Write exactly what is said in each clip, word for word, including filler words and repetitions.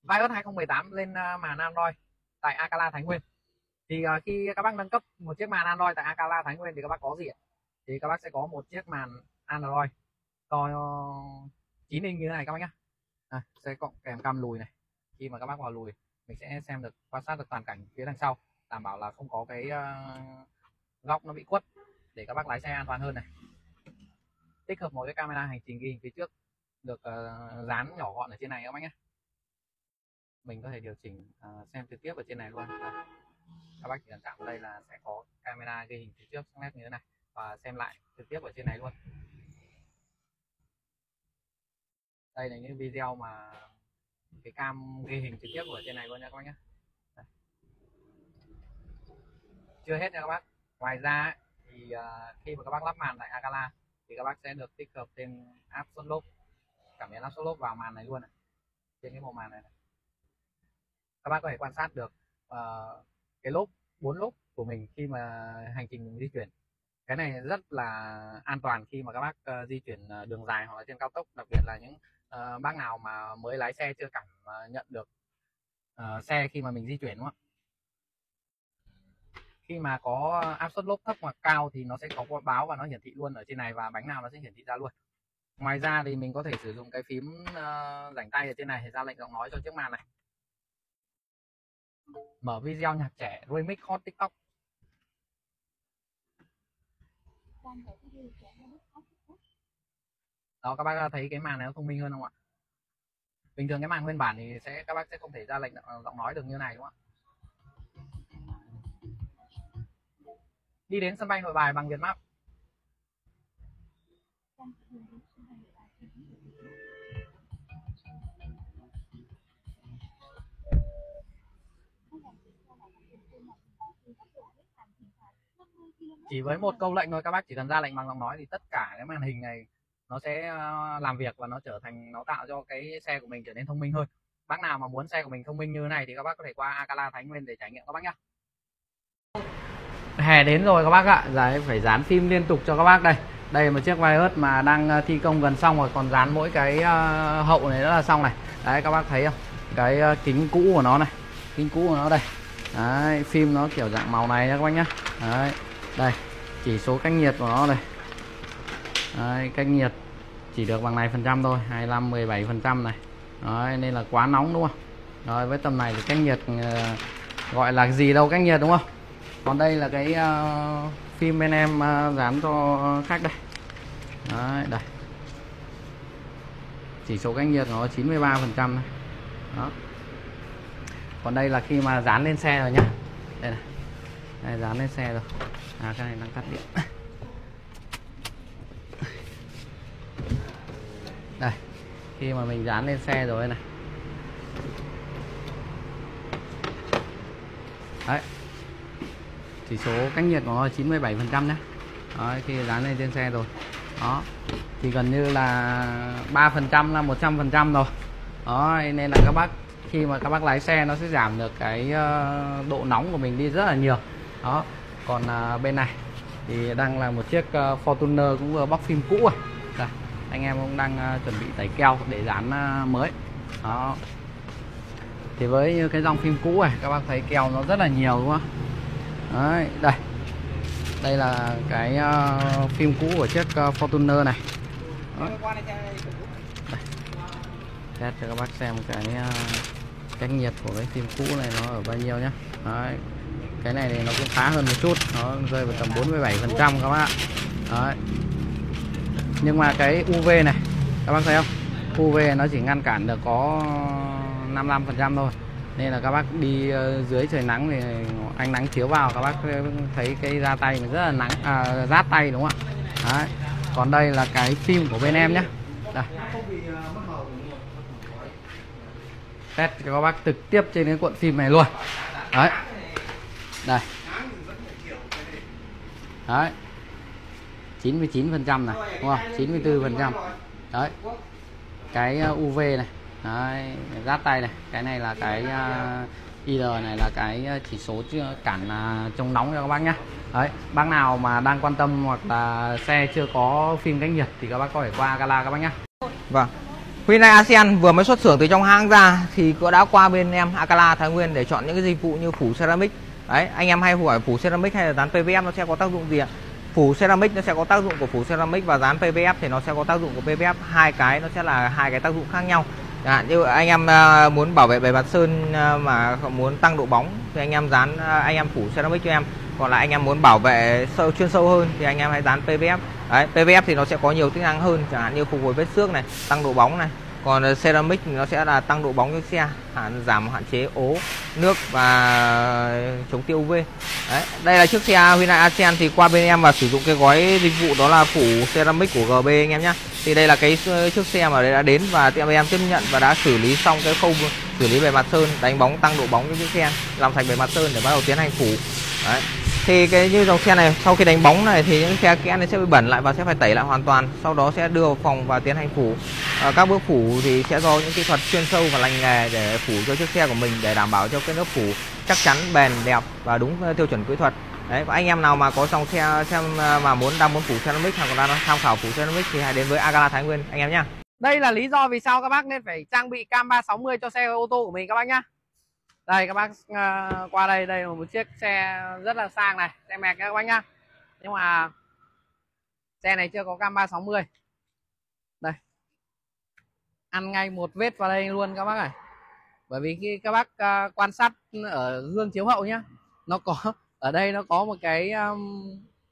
Vios hai không một tám lên uh, màn Android tại Akala Thái Nguyên. Thì uh, khi các bác nâng cấp một chiếc màn Android tại Akala Thái Nguyên thì các bác có gì ạ? Thì các bác sẽ có một chiếc màn Android to chín inch như thế này các bác nhé. À, sẽ cộng kèm cam lùi này. Khi mà các bác vào lùi mình sẽ xem được, quan sát được toàn cảnh phía đằng sau, đảm bảo là không có cái uh, góc nó bị khuất để các bác lái xe an toàn hơn này. Tích hợp một cái camera hành trình ghi hình phía trước được uh, dán nhỏ gọn ở trên này các bác nhé. Mình có thể điều chỉnh uh, xem trực tiếp ở trên này luôn. Đây. Các bác chỉ cần chạm vào đây là sẽ có camera ghi hình phía trước sắc nét như thế này và xem lại trực tiếp ở trên này luôn. Đây là những video mà cái cam ghi hình trực tiếp ở trên này luôn nha các bác nhé. Đây. Chưa hết nha các bác. Ngoài ra thì uh, khi mà các bác lắp màn tại Akala thì các bác sẽ được tích hợp thêm app Sound Lốp, cảm biến app Sound Lốp vào màn này luôn này. Trên cái bộ màn này, này các bác có thể quan sát được uh, cái lốp, bốn lốp của mình khi mà hành trình mình di chuyển. Cái này rất là an toàn khi mà các bác uh, di chuyển uh, đường dài hoặc là trên cao tốc, đặc biệt là những uh, bác nào mà mới lái xe chưa cảm uh, nhận được uh, xe khi mà mình di chuyển, đúng không ạ? Khi mà có áp suất lốp thấp hoặc cao thì nó sẽ có báo và nó hiển thị luôn ở trên này, và bánh nào nó sẽ hiển thị ra luôn. Ngoài ra thì mình có thể sử dụng cái phím uh, rảnh tay ở trên này để ra lệnh giọng nói cho chiếc màn này. Mở video nhạc trẻ, remix hot TikTok. Đó, các bác thấy cái màn này nó thông minh hơn không ạ? Bình thường cái màn nguyên bản thì sẽ các bác sẽ không thể ra lệnh giọng nói được như này, đúng không ạ? Đi đến sân bay Nội Bài bằng Vietmap. Chỉ với một câu lệnh thôi, các bác chỉ cần ra lệnh bằng giọng nói thì tất cả cái màn hình này nó sẽ làm việc và nó trở thành, nó tạo cho cái xe của mình trở nên thông minh hơn. Bác nào mà muốn xe của mình thông minh như thế này thì các bác có thể qua Akala Thái Nguyên để trải nghiệm các bác nhé. Hè đến rồi các bác ạ, đấy, phải dán phim liên tục cho các bác đây. Đây là một chiếc Vios mà đang thi công gần xong rồi, còn dán mỗi cái hậu này nữa là xong này. Đấy, các bác thấy không? Cái kính cũ của nó này, kính cũ của nó đây. Đấy, phim nó kiểu dạng màu này nha các bác nhé. Đấy, đây, chỉ số cách nhiệt của nó đây. Đấy, cách nhiệt chỉ được bằng này phần trăm thôi, hai mươi lăm, mười bảy phần trăm này. Đấy, nên là quá nóng đúng không? Rồi, với tầm này thì cách nhiệt uh, gọi là gì đâu cách nhiệt, đúng không? Còn đây là cái uh, phim bên em uh, dán cho khách đây. Đấy, đây. Chỉ số cách nhiệt nó chín mươi ba phần trăm này. Đó. Còn đây là khi mà dán lên xe rồi nhá. Đây này. Đây, dán lên xe rồi. À, cái này đang tắt điện. Đây, khi mà mình dán lên xe rồi này. Đấy, chỉ số cách nhiệt của nó là chín mươi bảy phần trăm nhé. Đấy, khi dán lên trên xe rồi. Đó, thì gần như là ba phần trăm là một trăm phần trăm rồi. Đó, nên là các bác khi mà các bác lái xe nó sẽ giảm được cái độ nóng của mình đi rất là nhiều. Đó, còn bên này thì đang là một chiếc Fortuner cũng vừa bóc phim cũ rồi. Đây, anh em cũng đang chuẩn bị tẩy keo để dán mới. Đó, thì với cái dòng phim cũ này các bác thấy keo nó rất là nhiều, đúng không? Đấy, đây, đây là cái uh, phim cũ của chiếc uh, Fortuner này. Đó. Đây. Test cho các bác xem cái uh, cách nhiệt của cái phim cũ này nó ở bao nhiêu nhé. Đấy, cái này thì nó cũng khá hơn một chút, nó rơi vào tầm bốn mươi bảy phần trăm các bác. Đấy, nhưng mà cái u vê này các bác thấy không, u vê nó chỉ ngăn cản được có năm mươi lăm phần trăm thôi, nên là các bác đi dưới trời nắng thì ánh nắng chiếu vào các bác thấy cái da tay mình rất là nắng, à, rát tay, đúng không ạ? Đấy. Còn đây là cái phim của bên em nhé. Đây, test cho các bác trực tiếp trên cái cuộn phim này luôn. Đấy, đây, đấy, chín mươi chín phần trăm này, đúng không? chín mươi tư phần trăm. Đấy, cái u vê này, đấy, rát tay này, cái này là cái uh, i lờ này là cái chỉ số cản uh, chống nóng cho các bác nhé. Đấy, bác nào mà đang quan tâm hoặc là xe chưa có phim cách nhiệt thì các bác có thể qua Akala các bác nhé. Vâng. Hyundai Accent vừa mới xuất xưởng từ trong hãng ra thì cũng đã qua bên em Akala Thái Nguyên để chọn những cái dịch vụ như phủ ceramic. Đấy, anh em hay hỏi phủ ceramic hay là dán pê vê ép nó sẽ có tác dụng gì ạ? Phủ ceramic nó sẽ có tác dụng của phủ ceramic và dán pê vê ép thì nó sẽ có tác dụng của pê vê ép, hai cái nó sẽ là hai cái tác dụng khác nhau. Chẳng hạn như anh em muốn bảo vệ bề mặt sơn mà muốn tăng độ bóng thì anh em dán anh em phủ ceramic cho em. Còn lại anh em muốn bảo vệ sâu chuyên sâu hơn thì anh em hãy dán pê vê ép. Đấy, pê vê ép thì nó sẽ có nhiều tính năng hơn, chẳng hạn như phục hồi vết xước này, tăng độ bóng này. Còn ceramic thì nó sẽ là tăng độ bóng cho xe, hạn giảm hạn chế ố nước và chống tiêu u vê. Đấy, đây là chiếc xe Hyundai Accent thì qua bên em và sử dụng cái gói dịch vụ đó là phủ ceramic của giê bê anh em nhé. Thì đây là cái chiếc xe mà đã đến và tiệm em tiếp nhận và đã xử lý xong cái khâu xử lý bề mặt sơn, đánh bóng, tăng độ bóng cho chiếc xe, làm sạch bề mặt sơn để bắt đầu tiến hành phủ. Đấy. Thì cái như dòng xe này sau khi đánh bóng này thì những xe kẽ này sẽ bị bẩn lại và sẽ phải tẩy lại hoàn toàn, sau đó sẽ đưa vào phòng và tiến hành phủ. À, các bước phủ thì sẽ do những kỹ thuật chuyên sâu và lành nghề để phủ cho chiếc xe của mình, để đảm bảo cho cái lớp phủ chắc chắn, bền, đẹp và đúng tiêu chuẩn kỹ thuật. Đấy, và anh em nào mà có dòng xe xem mà muốn đang muốn phủ ceramic hoặc là đang tham khảo phủ ceramic thì hãy đến với Akala Thái Nguyên anh em nhé. Đây là lý do vì sao các bác nên phải trang bị cam ba sáu mươi cho xe ô tô của mình các bác nhá. Đây các bác uh, qua đây, đây là một chiếc xe rất là sang này, xe mẹc các bác nhá. Nhưng mà xe này chưa có cam ba sáu mươi. Đây. Ăn ngay một vết vào đây luôn các bác này. Bởi vì khi các bác uh, quan sát ở gương chiếu hậu nhá, nó có ở đây nó có một cái um,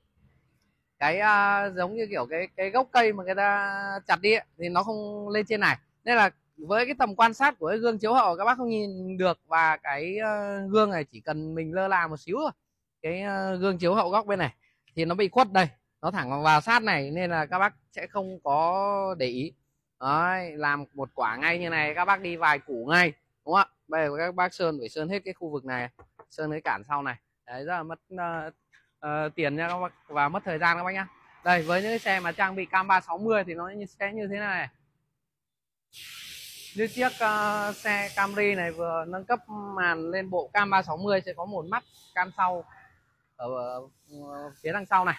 cái uh, giống như kiểu cái cái gốc cây mà người ta chặt đi ấy, thì nó không lên trên này. Nên là với cái tầm quan sát của cái gương chiếu hậu các bác không nhìn được, và cái uh, gương này chỉ cần mình lơ là một xíu thôi, cái uh, gương chiếu hậu góc bên này thì nó bị khuất đây, nó thẳng vào sát này, nên là các bác sẽ không có để ý. Đấy, làm một quả ngay như này các bác đi vài củ ngay, đúng không ạ? Bây giờ các bác sơn phải sơn hết cái khu vực này, sơn cái cản sau này. Đấy, rất là mất uh, uh, tiền nha các bác, và mất thời gian các bác nhá. Đây, với những cái xe mà trang bị cam ba sáu mươi thì nó sẽ như thế này. Như chiếc uh, xe Camry này vừa nâng cấp màn lên bộ cam ba sáu mươi, sẽ có một mắt cam sau ở uh, phía đằng sau này.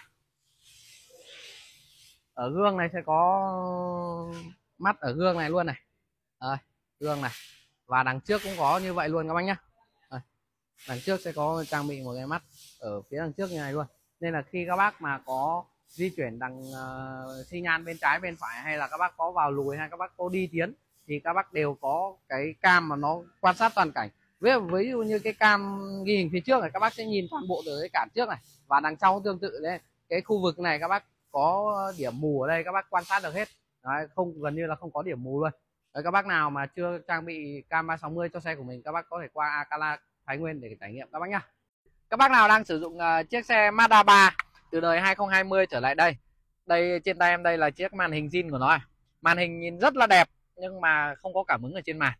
Ở gương này sẽ có mắt ở gương này luôn này. Đây, gương này. Và đằng trước cũng có như vậy luôn các bác nhá. Đây, đằng trước sẽ có trang bị một cái mắt ở phía đằng trước như này luôn. Nên là khi các bác mà có di chuyển đằng uh, xi nhan bên trái bên phải, hay là các bác có vào lùi, hay các bác có đi tiến, thì các bác đều có cái cam mà nó quan sát toàn cảnh. Ví dụ, ví dụ như cái cam ghi hình phía trước này, các bác sẽ nhìn toàn bộ từ cái cản trước này, và đằng sau tương tự đấy. Cái khu vực này các bác có điểm mù ở đây, các bác quan sát được hết. Đấy, không gần như là không có điểm mù luôn. Đấy, các bác nào mà chưa trang bị cam ba sáu mươi cho xe của mình, các bác có thể qua Akala Thái Nguyên để trải nghiệm các bác nhá. Các bác nào đang sử dụng uh, chiếc xe Mazda ba từ đời hai không hai không trở lại đây. Đây trên tay em đây là chiếc màn hình zin của nó. Màn hình nhìn rất là đẹp nhưng mà không có cảm ứng ở trên màn.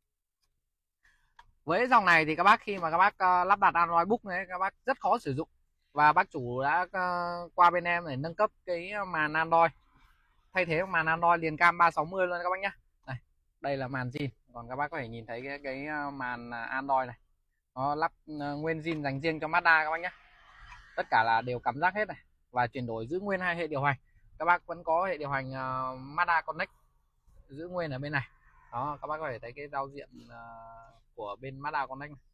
Với dòng này thì các bác khi mà các bác uh, lắp đặt Android Book này, các bác rất khó sử dụng. Và bác chủ đã uh, qua bên em để nâng cấp cái màn Android, thay thế màn Android liền cam ba sáu mươi luôn các bác nhé. Đây, đây là màn zin. Còn các bác có thể nhìn thấy cái, cái màn Android này, nó lắp uh, nguyên zin dành riêng cho Mazda các bác nhé. Tất cả là đều cảm giác hết này, và chuyển đổi giữ nguyên hai hệ điều hành. Các bác vẫn có hệ điều hành uh, Mazda Connect giữ nguyên ở bên này. Đó, các bác có thể thấy cái giao diện uh, của bên Mazda Connect này.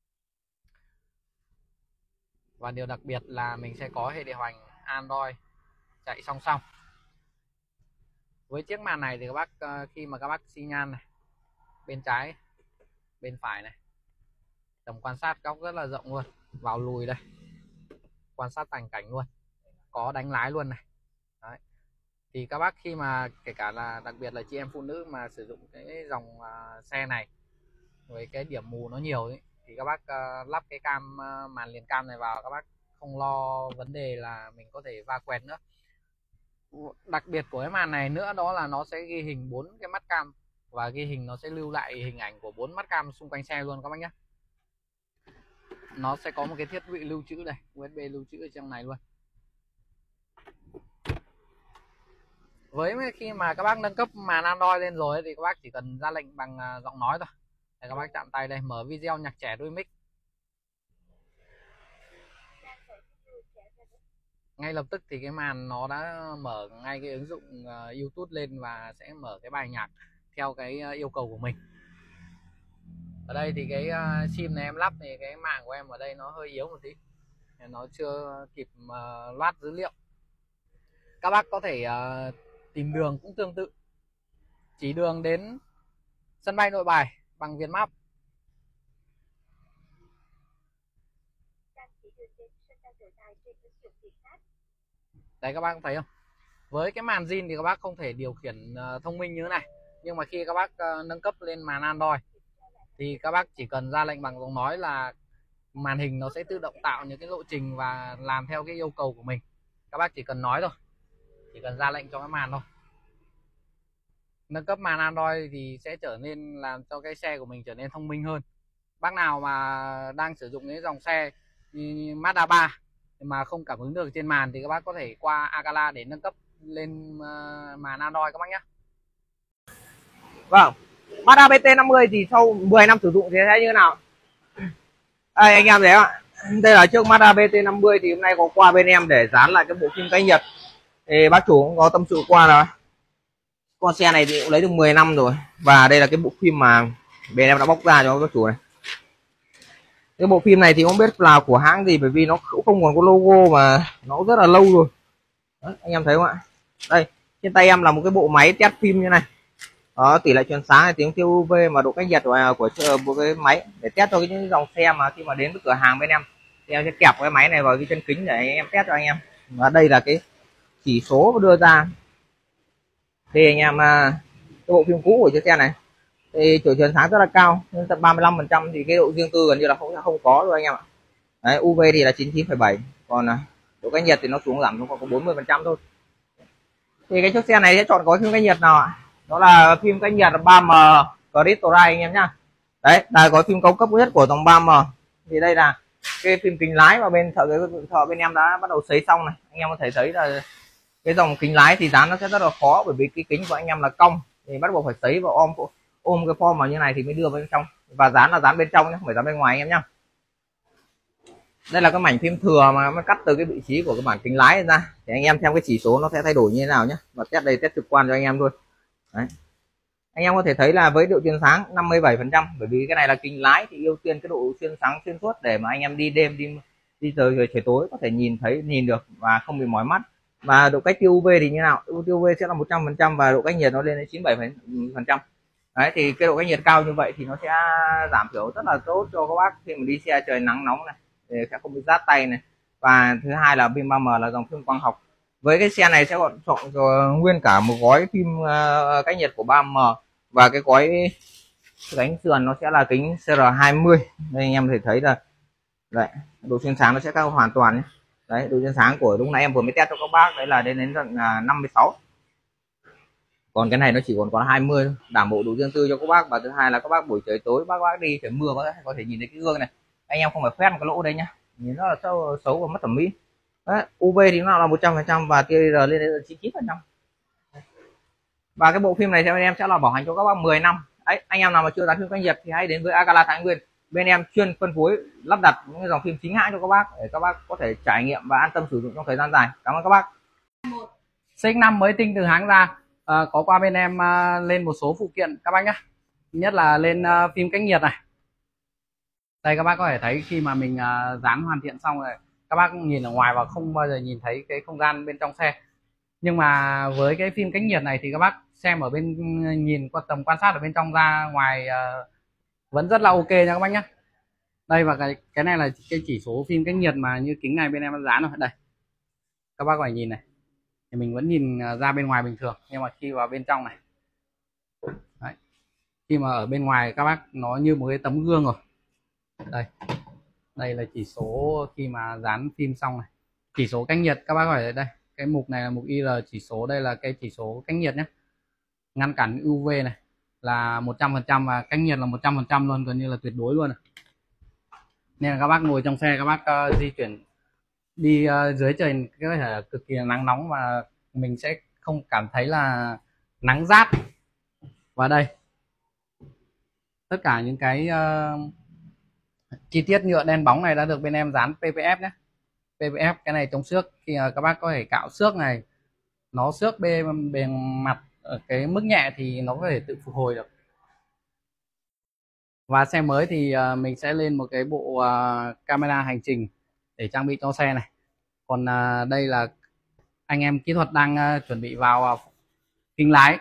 Và điều đặc biệt là mình sẽ có hệ điều hành Android chạy song song. Với chiếc màn này thì các bác uh, khi mà các bác xi nhan này, bên trái, bên phải này, tầm quan sát góc rất là rộng luôn. Vào lùi đây, quan sát toàn cảnh luôn, có đánh lái luôn này. Đấy. Thì các bác khi mà kể cả là đặc biệt là chị em phụ nữ mà sử dụng cái dòng uh, xe này với cái điểm mù nó nhiều ấy, thì các bác uh, lắp cái cam uh, màn liền cam này vào, các bác không lo vấn đề là mình có thể va quẹt nữa. Đặc biệt của cái màn này nữa đó là nó sẽ ghi hình bốn cái mắt cam, và ghi hình nó sẽ lưu lại hình ảnh của bốn mắt cam xung quanh xe luôn các bác nhé. Nó sẽ có một cái thiết bị lưu trữ đây, u ét bê lưu trữ ở trong này luôn. Với khi mà các bác nâng cấp màn Android lên rồi thì các bác chỉ cần ra lệnh bằng giọng nói thôi. Đây, các bác chạm tay đây, mở video nhạc trẻ remix. Ngay lập tức thì cái màn nó đã mở ngay cái ứng dụng uh, YouTube lên và sẽ mở cái bài nhạc theo cái yêu cầu của mình. Ở đây thì cái sim này em lắp thì cái mạng của em ở đây nó hơi yếu một tí, nó chưa kịp uh, loát dữ liệu. Các bác có thể uh, tìm đường cũng tương tự, chỉ đường đến sân bay Nội Bài bằng Vietmap. Đấy các bác thấy không? Với cái màn zin thì các bác không thể điều khiển uh, thông minh như thế này, nhưng mà khi các bác uh, nâng cấp lên màn Android thì các bác chỉ cần ra lệnh bằng giọng nói là màn hình nó sẽ tự động tạo những cái lộ trình và làm theo cái yêu cầu của mình. Các bác chỉ cần nói thôi, chỉ cần ra lệnh cho cái màn thôi. Nâng cấp màn Android thì sẽ trở nên làm cho cái xe của mình trở nên thông minh hơn. Bác nào mà đang sử dụng những dòng xe như Mazda ba mà không cảm ứng được trên màn thì các bác có thể qua Acala để nâng cấp lên màn Android các bác nhé. Vâng, Mazda bê tê năm mươi thì sau mười năm sử dụng thì sẽ như thế nào? Đây anh em thấy ạ, đây là chiếc Mazda bê tê năm mươi thì hôm nay có qua bên em để dán lại cái bộ phim cách nhiệt. Thì bác chủ cũng có tâm sự qua rồi. Con xe này thì cũng lấy được mười năm rồi. Và đây là cái bộ phim mà bên em đã bóc ra cho bác chủ này. Cái bộ phim này thì không biết là của hãng gì, bởi vì nó cũng không còn có logo mà nó rất là lâu rồi. Đấy, anh em thấy không ạ? Đây, trên tay em là một cái bộ máy test phim như này. Đó, tỷ lệ truyền sáng này, tiếng tiêu u vê và độ cách nhiệt của, của, của cái máy để test cho những dòng xe mà khi mà đến với cửa hàng bên em thì em sẽ kẹp cái máy này vào cái chân kính để em test cho anh em. Và đây là cái chỉ số đưa ra thì anh em, cái bộ phim cũ của chiếc xe này thì chiều truyền sáng rất là cao, đến tận ba mươi lăm phần trăm thì cái độ riêng tư gần như là không không có rồi anh em ạ. Đấy, u vê thì là chín mươi chín phẩy bảy, còn độ cách nhiệt thì nó xuống giảm xuống còn có bốn mươi phần trăm thôi. Thì cái chiếc xe này sẽ chọn gói phim cách nhiệt nào ạ? Đó là phim cách nhiệt ba M Crystal anh em nhá. Đấy là gói phim cao cấp nhất của dòng ba M. Thì đây là cái phim kính lái mà bên thợ thợ bên em đã bắt đầu sấy xong này. Anh em có thể thấy là cái dòng kính lái thì dán nó sẽ rất là khó, bởi vì cái kính của anh em là cong thì bắt buộc phải sấy và ôm ôm cái form mà như này thì mới đưa vào bên trong, và dán là dán bên trong nhé, không phải dán bên ngoài anh em nhá. Đây là cái mảnh phim thừa mà nó cắt từ cái vị trí của cái bản kính lái ra, để anh em xem cái chỉ số nó sẽ thay đổi như thế nào nhé. Và test đây, test trực quan cho anh em thôi. Đấy, anh em có thể thấy là với độ xuyên sáng năm mươi bảy phần trăm, bởi vì cái này là kính lái thì ưu tiên cái độ xuyên sáng xuyên suốt để mà anh em đi đêm đi đi giờ rồi trời tối có thể nhìn thấy nhìn được và không bị mỏi mắt. Và độ cách tiêu u vê thì như nào? Tiêu u vê sẽ là một trăm phần trăm và độ cách nhiệt nó lên đến chín mươi bảy phần trăm. Đấy thì cái độ cách nhiệt cao như vậy thì nó sẽ giảm thiểu rất là tốt cho các bác khi mà đi xe trời nắng nóng này, thì sẽ không bị rát tay này. Và thứ hai là phim ba M là dòng phim quang học. Với cái xe này sẽ còn chọn nguyên cả một gói phim uh, cách nhiệt của ba M, và cái gói cánh sườn nó sẽ là kính C R hai mươi. Đây anh em có thể thấy là đấy, độ xuyên sáng nó sẽ cao hoàn toàn nhé. Đấy, độ xuyên sáng của lúc nãy em vừa mới test cho các bác đấy là đến đến tận năm mươi sáu. Còn cái này nó chỉ còn có hai mươi, đảm bảo độ riêng tư cho các bác. Và thứ hai là các bác buổi trời tối bác bác đi trời mưa bác có thể nhìn thấy cái gương này, anh em không phải khoét một cái lỗ đây nhá, nhìn nó là xấu, xấu và mất thẩm mỹ. Đấy, u vê thì nó là một trăm phần trăm và tia R lên đến chín mươi chín phần trăm. Và cái bộ phim này theo anh em sẽ là bảo hành cho các bác mười năm. Đấy, anh em nào mà chưa dán phim cách nhiệt thì hãy đến với Acala Thái Nguyên. Bên em chuyên phân phối lắp đặt những dòng phim chính hãng cho các bác để các bác có thể trải nghiệm và an tâm sử dụng trong thời gian dài. Cảm ơn các bác. xê ích năm mới tinh từ hãng ra, à, có qua bên em à, lên một số phụ kiện các bác nhé. Nhất là lên à, phim cách nhiệt này. Đây các bác có thể thấy khi mà mình à, dán hoàn thiện xong rồi, các bác nhìn ở ngoài và không bao giờ nhìn thấy cái không gian bên trong xe. Nhưng mà với cái phim cách nhiệt này thì các bác xem ở bên, nhìn qua tầm quan sát ở bên trong ra ngoài uh, vẫn rất là ok nha các bác nhé. Đây, và cái cái này là cái chỉ số phim cách nhiệt mà như kính này bên em dán rồi. Đây các bác có thể nhìn này, thì mình vẫn nhìn ra bên ngoài bình thường, nhưng mà khi vào bên trong này, đấy, khi mà ở bên ngoài các bác nó như một cái tấm gương rồi. Đây, đây là chỉ số khi mà dán phim xong này, chỉ số cách nhiệt các bác có thể đây, cái mục này là mục I R, chỉ số đây là cái chỉ số cách nhiệt nhé, ngăn cản u vê này là một trăm phần trăm và cách nhiệt là một trăm phần trăm luôn, gần như là tuyệt đối luôn này. Nên là các bác ngồi trong xe các bác uh, di chuyển đi uh, dưới trời có thể là cực kỳ là nắng nóng và mình sẽ không cảm thấy là nắng rát. Và đây tất cả những cái uh, chi tiết nhựa đen bóng này đã được bên em dán pê pê ép nhé. pê pê ép cái này chống xước, khi uh, các bác có thể cạo xước này, nó xước bề bề mặt ở cái mức nhẹ thì nó có thể tự phục hồi được. Và xe mới thì uh, mình sẽ lên một cái bộ uh, camera hành trình để trang bị cho xe này. Còn uh, đây là anh em kỹ thuật đang uh, chuẩn bị vào uh, kính lái.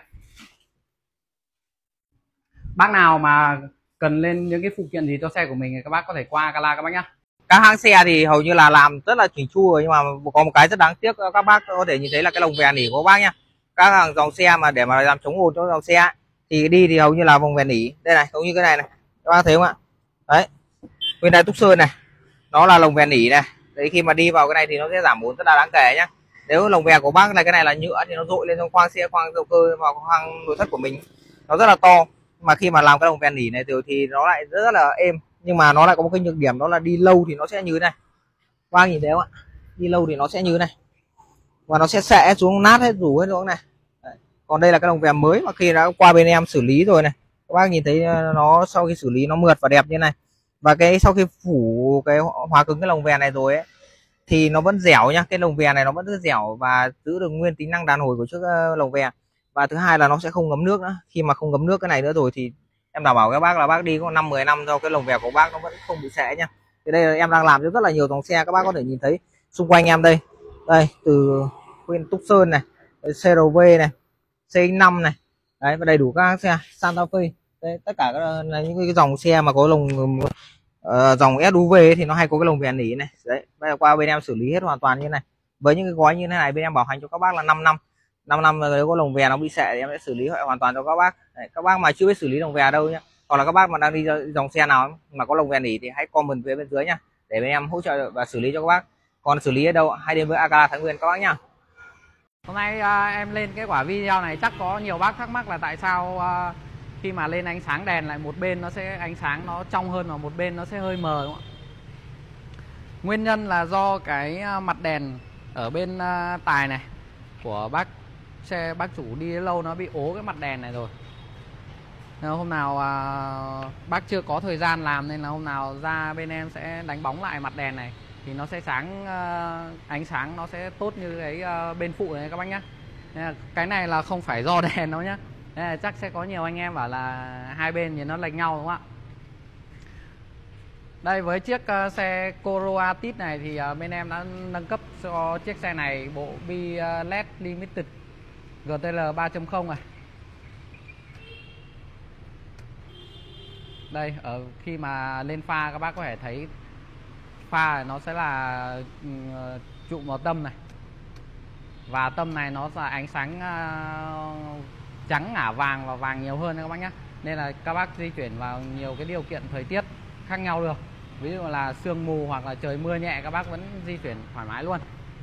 Bác nào mà cần lên những cái phụ kiện gì cho xe của mình thì các bác có thể qua Akala các bác nhá. Các hãng xe thì hầu như là làm rất là chỉnh chu rồi, nhưng mà có một cái rất đáng tiếc các bác có thể nhìn thấy là cái lồng vèn nỉ của các bác nhá. Các hàng dòng xe mà để mà làm chống ồn cho dòng xe thì đi thì hầu như là vòng vèn nỉ. Đây này, giống như cái này này, các bác thấy không ạ? Đấy, bên này Tucson này, nó là lồng vèn nỉ này. Đấy, khi mà đi vào cái này thì nó sẽ giảm ồn rất là đáng kể nhá. Nếu lồng vèn của bác này cái này là nhựa thì nó dội lên trong khoang xe, khoang động cơ vào khoang nội thất của mình, nó rất là to. Mà khi mà làm cái lồng vèn nỉ này từ thì nó lại rất, rất là êm, nhưng mà nó lại có một cái nhược điểm, đó là đi lâu thì nó sẽ như thế này. Các bác nhìn thấy không ạ? Đi lâu thì nó sẽ như thế này, và nó sẽ xệ xuống, nát hết, rủ hết xuống này. Đấy. Còn đây là cái lồng vèn mới mà khi đã qua bên em xử lý rồi này, các bác nhìn thấy nó sau khi xử lý nó mượt và đẹp như này. Và cái sau khi phủ cái hóa cứng cái lồng vèn này rồi ấy thì nó vẫn dẻo nhá, cái lồng vèn này nó vẫn rất dẻo và giữ được nguyên tính năng đàn hồi của chiếc lồng vèn. Và thứ hai là nó sẽ không ngấm nước nữa. Khi mà không ngấm nước cái này nữa rồi thì em đảm bảo các bác là bác đi có năm mười năm do cái lồng vèn của bác nó vẫn không bị xệ nhá. Thì đây là em đang làm cho rất là nhiều dòng xe, các bác có thể nhìn thấy xung quanh em đây. Đây, từ bên Tucson này, xê rờ vê này, xê ích năm này. Đấy, và đầy đủ các xe Santa Fe. Đây, tất cả các là những cái dòng xe mà có lồng uh, dòng ét u vê ấy, thì nó hay có cái lồng vèn nỉ này. Đấy, bây giờ qua bên em xử lý hết hoàn toàn như này. Với những cái gói như thế này bên em bảo hành cho các bác là năm năm. năm năm nếu có lồng vèn nó bị xệ thì em sẽ xử lý hoàn toàn cho các bác. Đấy, các bác mà chưa biết xử lý lồng vèn đâu nhá, hoặc là các bác mà đang đi dòng xe nào mà có lồng vèn nỉ thì hãy comment phía bên dưới nhá, để bên em hỗ trợ và xử lý cho các bác. Còn xử lý ở đâu hãy đến với Akala Thái Nguyên các bác nhá. Hôm nay uh, em lên cái quả video này chắc có nhiều bác thắc mắc là tại sao uh, khi mà lên ánh sáng đèn lại một bên nó sẽ ánh sáng nó trong hơn và một bên nó sẽ hơi mờ, đúng không ạ? Nguyên nhân là do cái mặt đèn ở bên uh, tài này của bác xe bác chủ đi lâu nó bị ố cái mặt đèn này rồi. Nên hôm nào à, bác chưa có thời gian làm nên là hôm nào ra bên em sẽ đánh bóng lại mặt đèn này thì nó sẽ sáng, à, ánh sáng nó sẽ tốt như cái à, bên phụ này các bác nhá. Nên cái này là không phải do đèn đâu nhá. Nên là chắc sẽ có nhiều anh em bảo là hai bên thì nó lệch nhau, đúng không ạ? Đây, với chiếc uh, xe Corolla Tit này thì uh, bên em đã nâng cấp cho chiếc xe này bộ bi uh, lờ e đê Limited giê tê lờ ba chấm không này. Đây, ở khi mà lên pha các bác có thể thấy pha nó sẽ là uh, trụ màu tâm này. Và tâm này nó là ánh sáng uh, trắng ngả vàng và vàng nhiều hơn các bác nhé. Nên là các bác di chuyển vào nhiều cái điều kiện thời tiết khác nhau được. Ví dụ là sương mù hoặc là trời mưa nhẹ các bác vẫn di chuyển thoải mái luôn.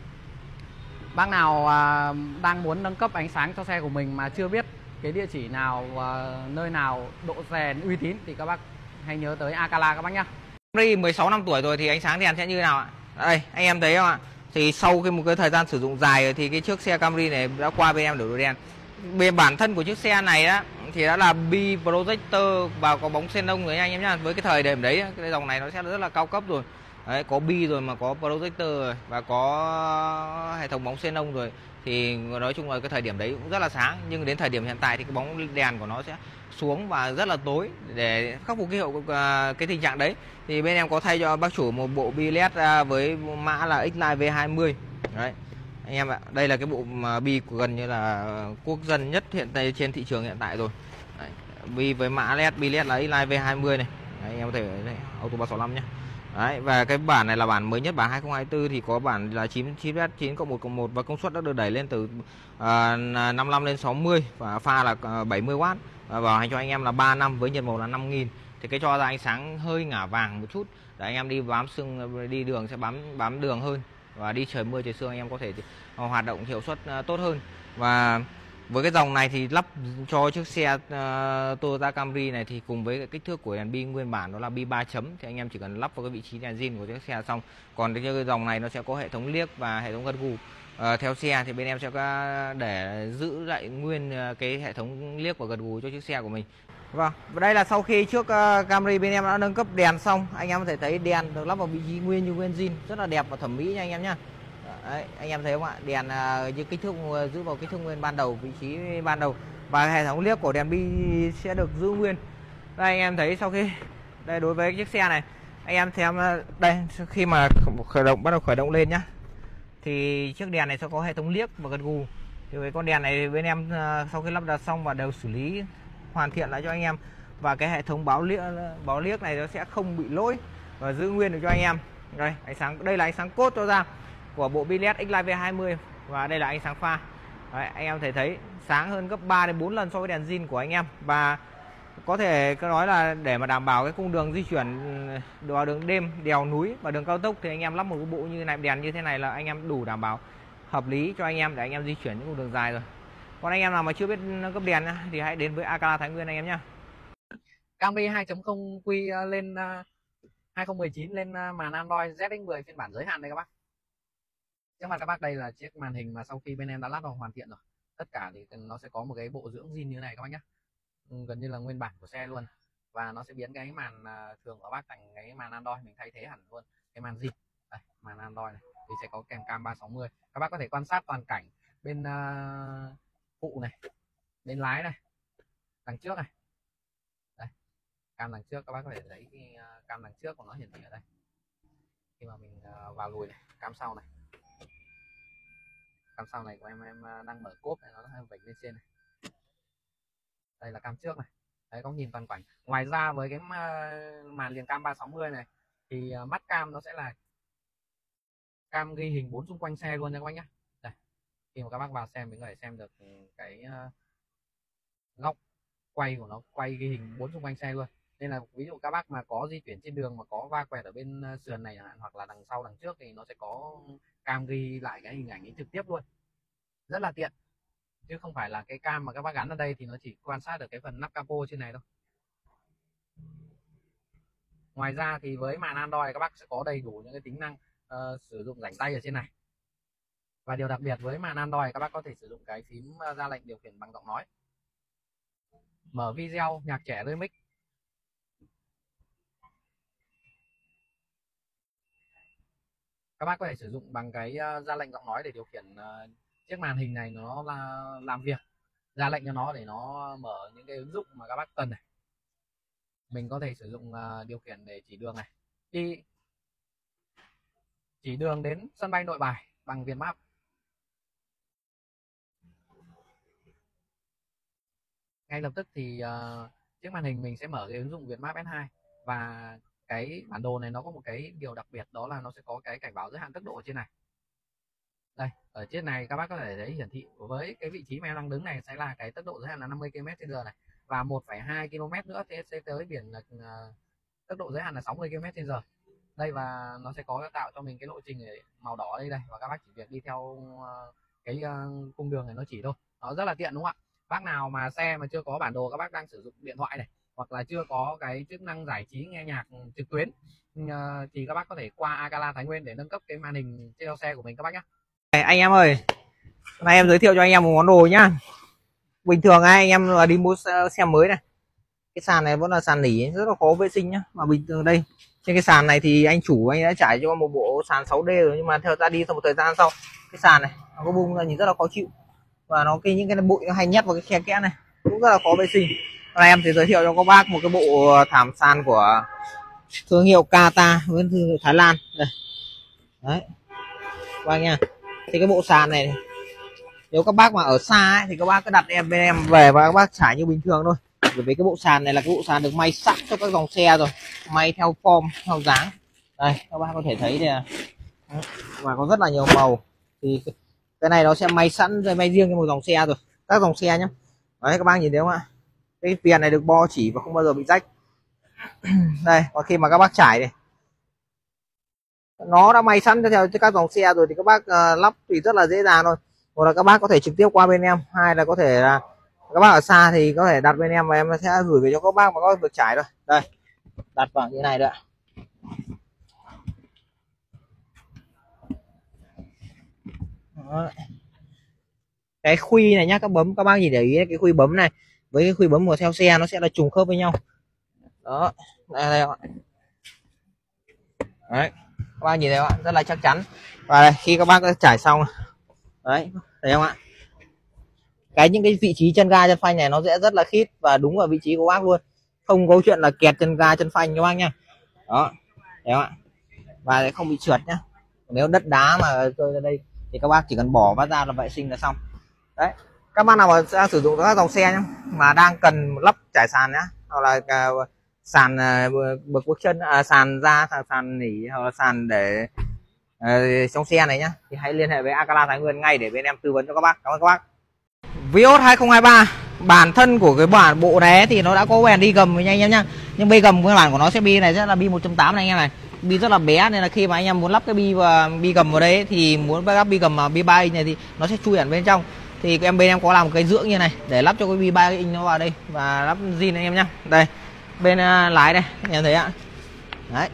Bác nào à, đang muốn nâng cấp ánh sáng cho xe của mình mà chưa biết cái địa chỉ nào, à, nơi nào độ rèn uy tín thì các bác hãy nhớ tới Akala các bác nhá. Camry mười sáu năm tuổi rồi thì ánh sáng đèn sẽ như thế nào ạ? Đây, anh em thấy không ạ? Thì sau cái một cái thời gian sử dụng dài rồi thì cái chiếc xe Camry này đã qua bên em đổi đồ đèn. Về bản thân của chiếc xe này á thì đã là bi projector và có bóng xenon rồi anh em nhá. Với cái thời điểm đấy cái dòng này nó sẽ rất là cao cấp rồi. Đấy, có bi rồi mà có projector rồi và có hệ thống bóng xenon rồi thì nói chung là cái thời điểm đấy cũng rất là sáng. Nhưng đến thời điểm hiện tại thì cái bóng đèn của nó sẽ xuống và rất là tối. Để khắc phục cái hậu cái tình trạng đấy thì bên em có thay cho bác chủ một bộ bi led với mã là X-Line V hai mươi. Đấy anh em ạ, đây là cái bộ mà bi của gần như là quốc dân nhất hiện tại trên thị trường hiện tại rồi. Đấy, bi với mã led, bi led là X-Line V hai mươi này. Đấy, anh em có thể đây, auto ba sáu lăm nhé. Đấy, và cái bản này là bản mới nhất, bản hai không hai tư thì có bản là chín chín chín cộng một cộng một và công suất đã được đẩy lên từ uh, năm mươi lăm lên sáu mươi và pha là uh, bảy mươi oát và bảo hành cho anh em là ba năm với nhiệt màu là năm nghìn. Thì cái cho ra ánh sáng hơi ngả vàng một chút để anh em đi bám sương, đi đường sẽ bám bám đường hơn, và đi trời mưa trời sương anh em có thể uh, hoạt động hiệu suất uh, tốt hơn. Và với cái dòng này thì lắp cho chiếc xe uh, Toyota Camry này thì cùng với cái kích thước của đèn bi nguyên bản đó là bi ba chấm thì anh em chỉ cần lắp vào cái vị trí đèn zin của chiếc xe xong. Còn cái dòng này nó sẽ có hệ thống liếc và hệ thống gật gù. Uh, theo xe thì bên em sẽ có để giữ lại nguyên cái hệ thống liếc và gật gù cho chiếc xe của mình. Vâng, và đây là sau khi trước uh, Camry bên em đã nâng cấp đèn xong, anh em có thể thấy đèn được lắp vào vị trí nguyên như nguyên zin, rất là đẹp và thẩm mỹ nha anh em nhá. Đấy, anh em thấy không ạ? Đèn uh, như kích thước uh, giữ vào kích thước nguyên ban đầu, vị trí ban đầu. và hệ thống liếc của đèn bi sẽ được giữ nguyên. Đây anh em thấy sau khi đây đối với chiếc xe này, anh em xem đây, khi mà khởi động bắt đầu khởi động lên nhá, thì chiếc đèn này sẽ có hệ thống liếc và gật gù. Thì với con đèn này bên em sau khi lắp đặt xong và đều xử lý hoàn thiện lại cho anh em, và cái hệ thống báo liếc báo liếc này nó sẽ không bị lỗi và giữ nguyên được cho anh em. Đây ánh sáng, đây là ánh sáng cốt cho ra của bộ pin led X-Line V hai mươi, và đây là ánh sáng pha. Đấy, anh em thể thấy sáng hơn gấp ba đến bốn lần so với đèn zin của anh em. Và có thể nói là để mà đảm bảo cái cung đường di chuyển vào đường đêm, đèo núi và đường cao tốc thì anh em lắp một cái bộ như này, đèn như thế này là anh em đủ đảm bảo hợp lý cho anh em để anh em di chuyển những cung đường dài rồi. Còn anh em nào mà chưa biết nâng cấp đèn thì hãy đến với Akala Thái Nguyên anh em nhé. Camry hai chấm không quy lên uh, hai không một chín lên uh, màn Android Z X mười phiên bản giới hạn đây các bác. Trước mặt các bác đây là chiếc màn hình mà sau khi bên em đã lắp vào hoàn thiện rồi. Tất cả thì nó sẽ có một cái bộ dưỡng zin như này các bác nhé, gần như là nguyên bản của xe luôn, và nó sẽ biến cái màn uh, thường của bác thành cái màn Android, mình thay thế hẳn luôn cái màn zin. Đây, màn Android này thì sẽ có kèm cam ba sáu mươi. Các bác có thể quan sát toàn cảnh bên uh, phụ này, bên lái này, đằng trước này. Đây, cam đằng trước các bác có thể thấy cái uh, cam đằng trước của nó hiển thị ở đây. Khi mà mình uh, vào lùi này, cam sau này, cam sau này của em em uh, đang mở cốp này, nó hơi vểnh lên trên này. Đây là cam trước này. Đấy, có nhìn toàn cảnh. Ngoài ra với cái uh, màn liền cam ba sáu mươi này thì uh, mắt cam nó sẽ là cam ghi hình bốn xung quanh xe luôn nha các bác nhé. Đây, khi mà các bác vào xem mình có thể xem được cái uh, góc quay của nó, quay ghi hình bốn xung quanh xe luôn. Nên là ví dụ các bác mà có di chuyển trên đường mà có va quẹt ở bên sườn này hoặc là đằng sau đằng trước thì nó sẽ có cam ghi lại cái hình ảnh ấy trực tiếp luôn, rất là tiện, chứ không phải là cái cam mà các bác gắn ở đây thì nó chỉ quan sát được cái phần nắp capo trên này thôi. Ngoài ra thì với màn Android các bác sẽ có đầy đủ những cái tính năng uh, sử dụng rảnh tay ở trên này. Và điều đặc biệt với màn Android các bác có thể sử dụng cái phím uh, ra lệnh điều khiển bằng giọng nói, mở video, nhạc trẻ, remix. Các bác có thể sử dụng bằng cái uh, ra lệnh giọng nói để điều khiển uh, chiếc màn hình này nó là làm việc, ra lệnh cho nó để nó mở những cái ứng dụng mà các bác cần này. Mình có thể sử dụng uh, điều khiển để chỉ đường này, đi chỉ đường đến sân bay Nội Bài bằng Vietmap. Ngay lập tức thì uh, chiếc màn hình mình sẽ mở cái ứng dụng Vietmap S hai, và cái bản đồ này nó có một cái điều đặc biệt, đó là nó sẽ có cái cảnh báo giới hạn tốc độ ở trên này. Đây, ở trên này các bác có thể thấy hiển thị với cái vị trí mà em đang đứng này sẽ là cái tốc độ giới hạn là năm mươi ki lô mét trên giờ này, và một phẩy hai ki lô mét nữa thì sẽ tới biển là uh, tốc độ giới hạn là sáu mươi ki lô mét trên giờ. Đây, và nó sẽ có tạo cho mình cái lộ trình màu đỏ đây đây, và các bác chỉ việc đi theo uh, cái uh, cung đường này nó chỉ thôi. Nó rất là tiện đúng không ạ? Bác nào mà xe mà chưa có bản đồ, các bác đang sử dụng điện thoại này, hoặc là chưa có cái chức năng giải trí nghe nhạc trực tuyến uh, thì các bác có thể qua Akala Thái Nguyên để nâng cấp cái màn hình trên xe của mình các bác nhé. Anh em ơi, hôm nay em giới thiệu cho anh em một món đồ nhá. Bình thường anh em đi mua xe mới này, cái sàn này vẫn là sàn nỉ rất là khó vệ sinh nhá. Mà bình thường đây trên cái sàn này thì anh chủ anh đã trải cho một bộ sàn sáu D rồi, nhưng mà theo ta đi sau một thời gian sau, cái sàn này nó có bung ra nhìn rất là khó chịu, và nó cái những cái bụi nó hay nhét vào cái khe kẽ này cũng rất là khó vệ sinh. Hôm nay em thì giới thiệu cho các bác một cái bộ thảm sàn của thương hiệu Kata với thương hiệu Thái Lan đây. Đấy các bác nha. Thì cái bộ sàn này nếu các bác mà ở xa ấy, thì các bác cứ đặt em bên em về và các bác trải như bình thường thôi. Bởi vì cái bộ sàn này là cái bộ sàn được may sẵn cho các dòng xe rồi, may theo form theo dáng. Đây các bác có thể thấy đây, và có rất là nhiều màu. Thì cái này nó sẽ may sẵn rồi, may riêng cho một dòng xe rồi, các dòng xe nhé. Đấy các bác nhìn thấy không ạ? Cái viền này được bo chỉ và không bao giờ bị rách. Đây, và khi mà các bác trải này, nó đã may sẵn theo các dòng xe rồi thì các bác uh, lắp thì rất là dễ dàng thôi. Một là các bác có thể trực tiếp qua bên em, hai là có thể là các bác ở xa thì có thể đặt bên em và em sẽ gửi về cho các bác mà có việc trải thôi. Đây, đặt vào như này nữa. Đó. Cái khuy này nhá, các bấm các bác nhìn để ý cái khuy bấm này với cái khuy bấm của theo xe nó sẽ là trùng khớp với nhau. Đó, đây, đây ạ. Đấy, các bác nhìn thấy không ạ, rất là chắc chắn. Và đây, khi các bác đã trải xong, đấy thấy không ạ, cái những cái vị trí chân ga chân phanh này nó sẽ rất là khít và đúng vào vị trí của bác luôn, không có chuyện là kẹt chân ga chân phanh các bác nhá. Đó, thấy không ạ? Và không bị trượt nhá. Nếu đất đá mà rơi ra đây thì các bác chỉ cần bỏ vát ra là vệ sinh là xong. Đấy, các bác nào mà đang sử dụng các dòng xe nhá, mà đang cần lắp trải sàn nhá, hoặc là uh, sàn uh, bậc bước chân, uh, sàn ra, sàn, sàn nỉ hoặc là sàn để uh, trong xe này nhá, thì hãy liên hệ với Akala Thái Nguyên ngay để bên em tư vấn cho các bác. Cảm ơn các bác. Vios hai không hai ba, bản thân của cái bản bộ này thì nó đã có quen đi gầm với anh em nhá, nhưng bi gầm nguyên bản của nó sẽ bi này rất là bi một chấm tám này anh em này, bi rất là bé, nên là khi mà anh em muốn lắp cái bi và bi gầm vào đấy thì muốn lắp bi gầm mà bi ba inch này thì nó sẽ chui ẩn bên trong, thì em bên em có làm một cái dưỡng như này để lắp cho cái bi ba inch nó vào đây và lắp zin anh em nhá. Đây bên uh, lái đây anh em thấy ạ. Đấy,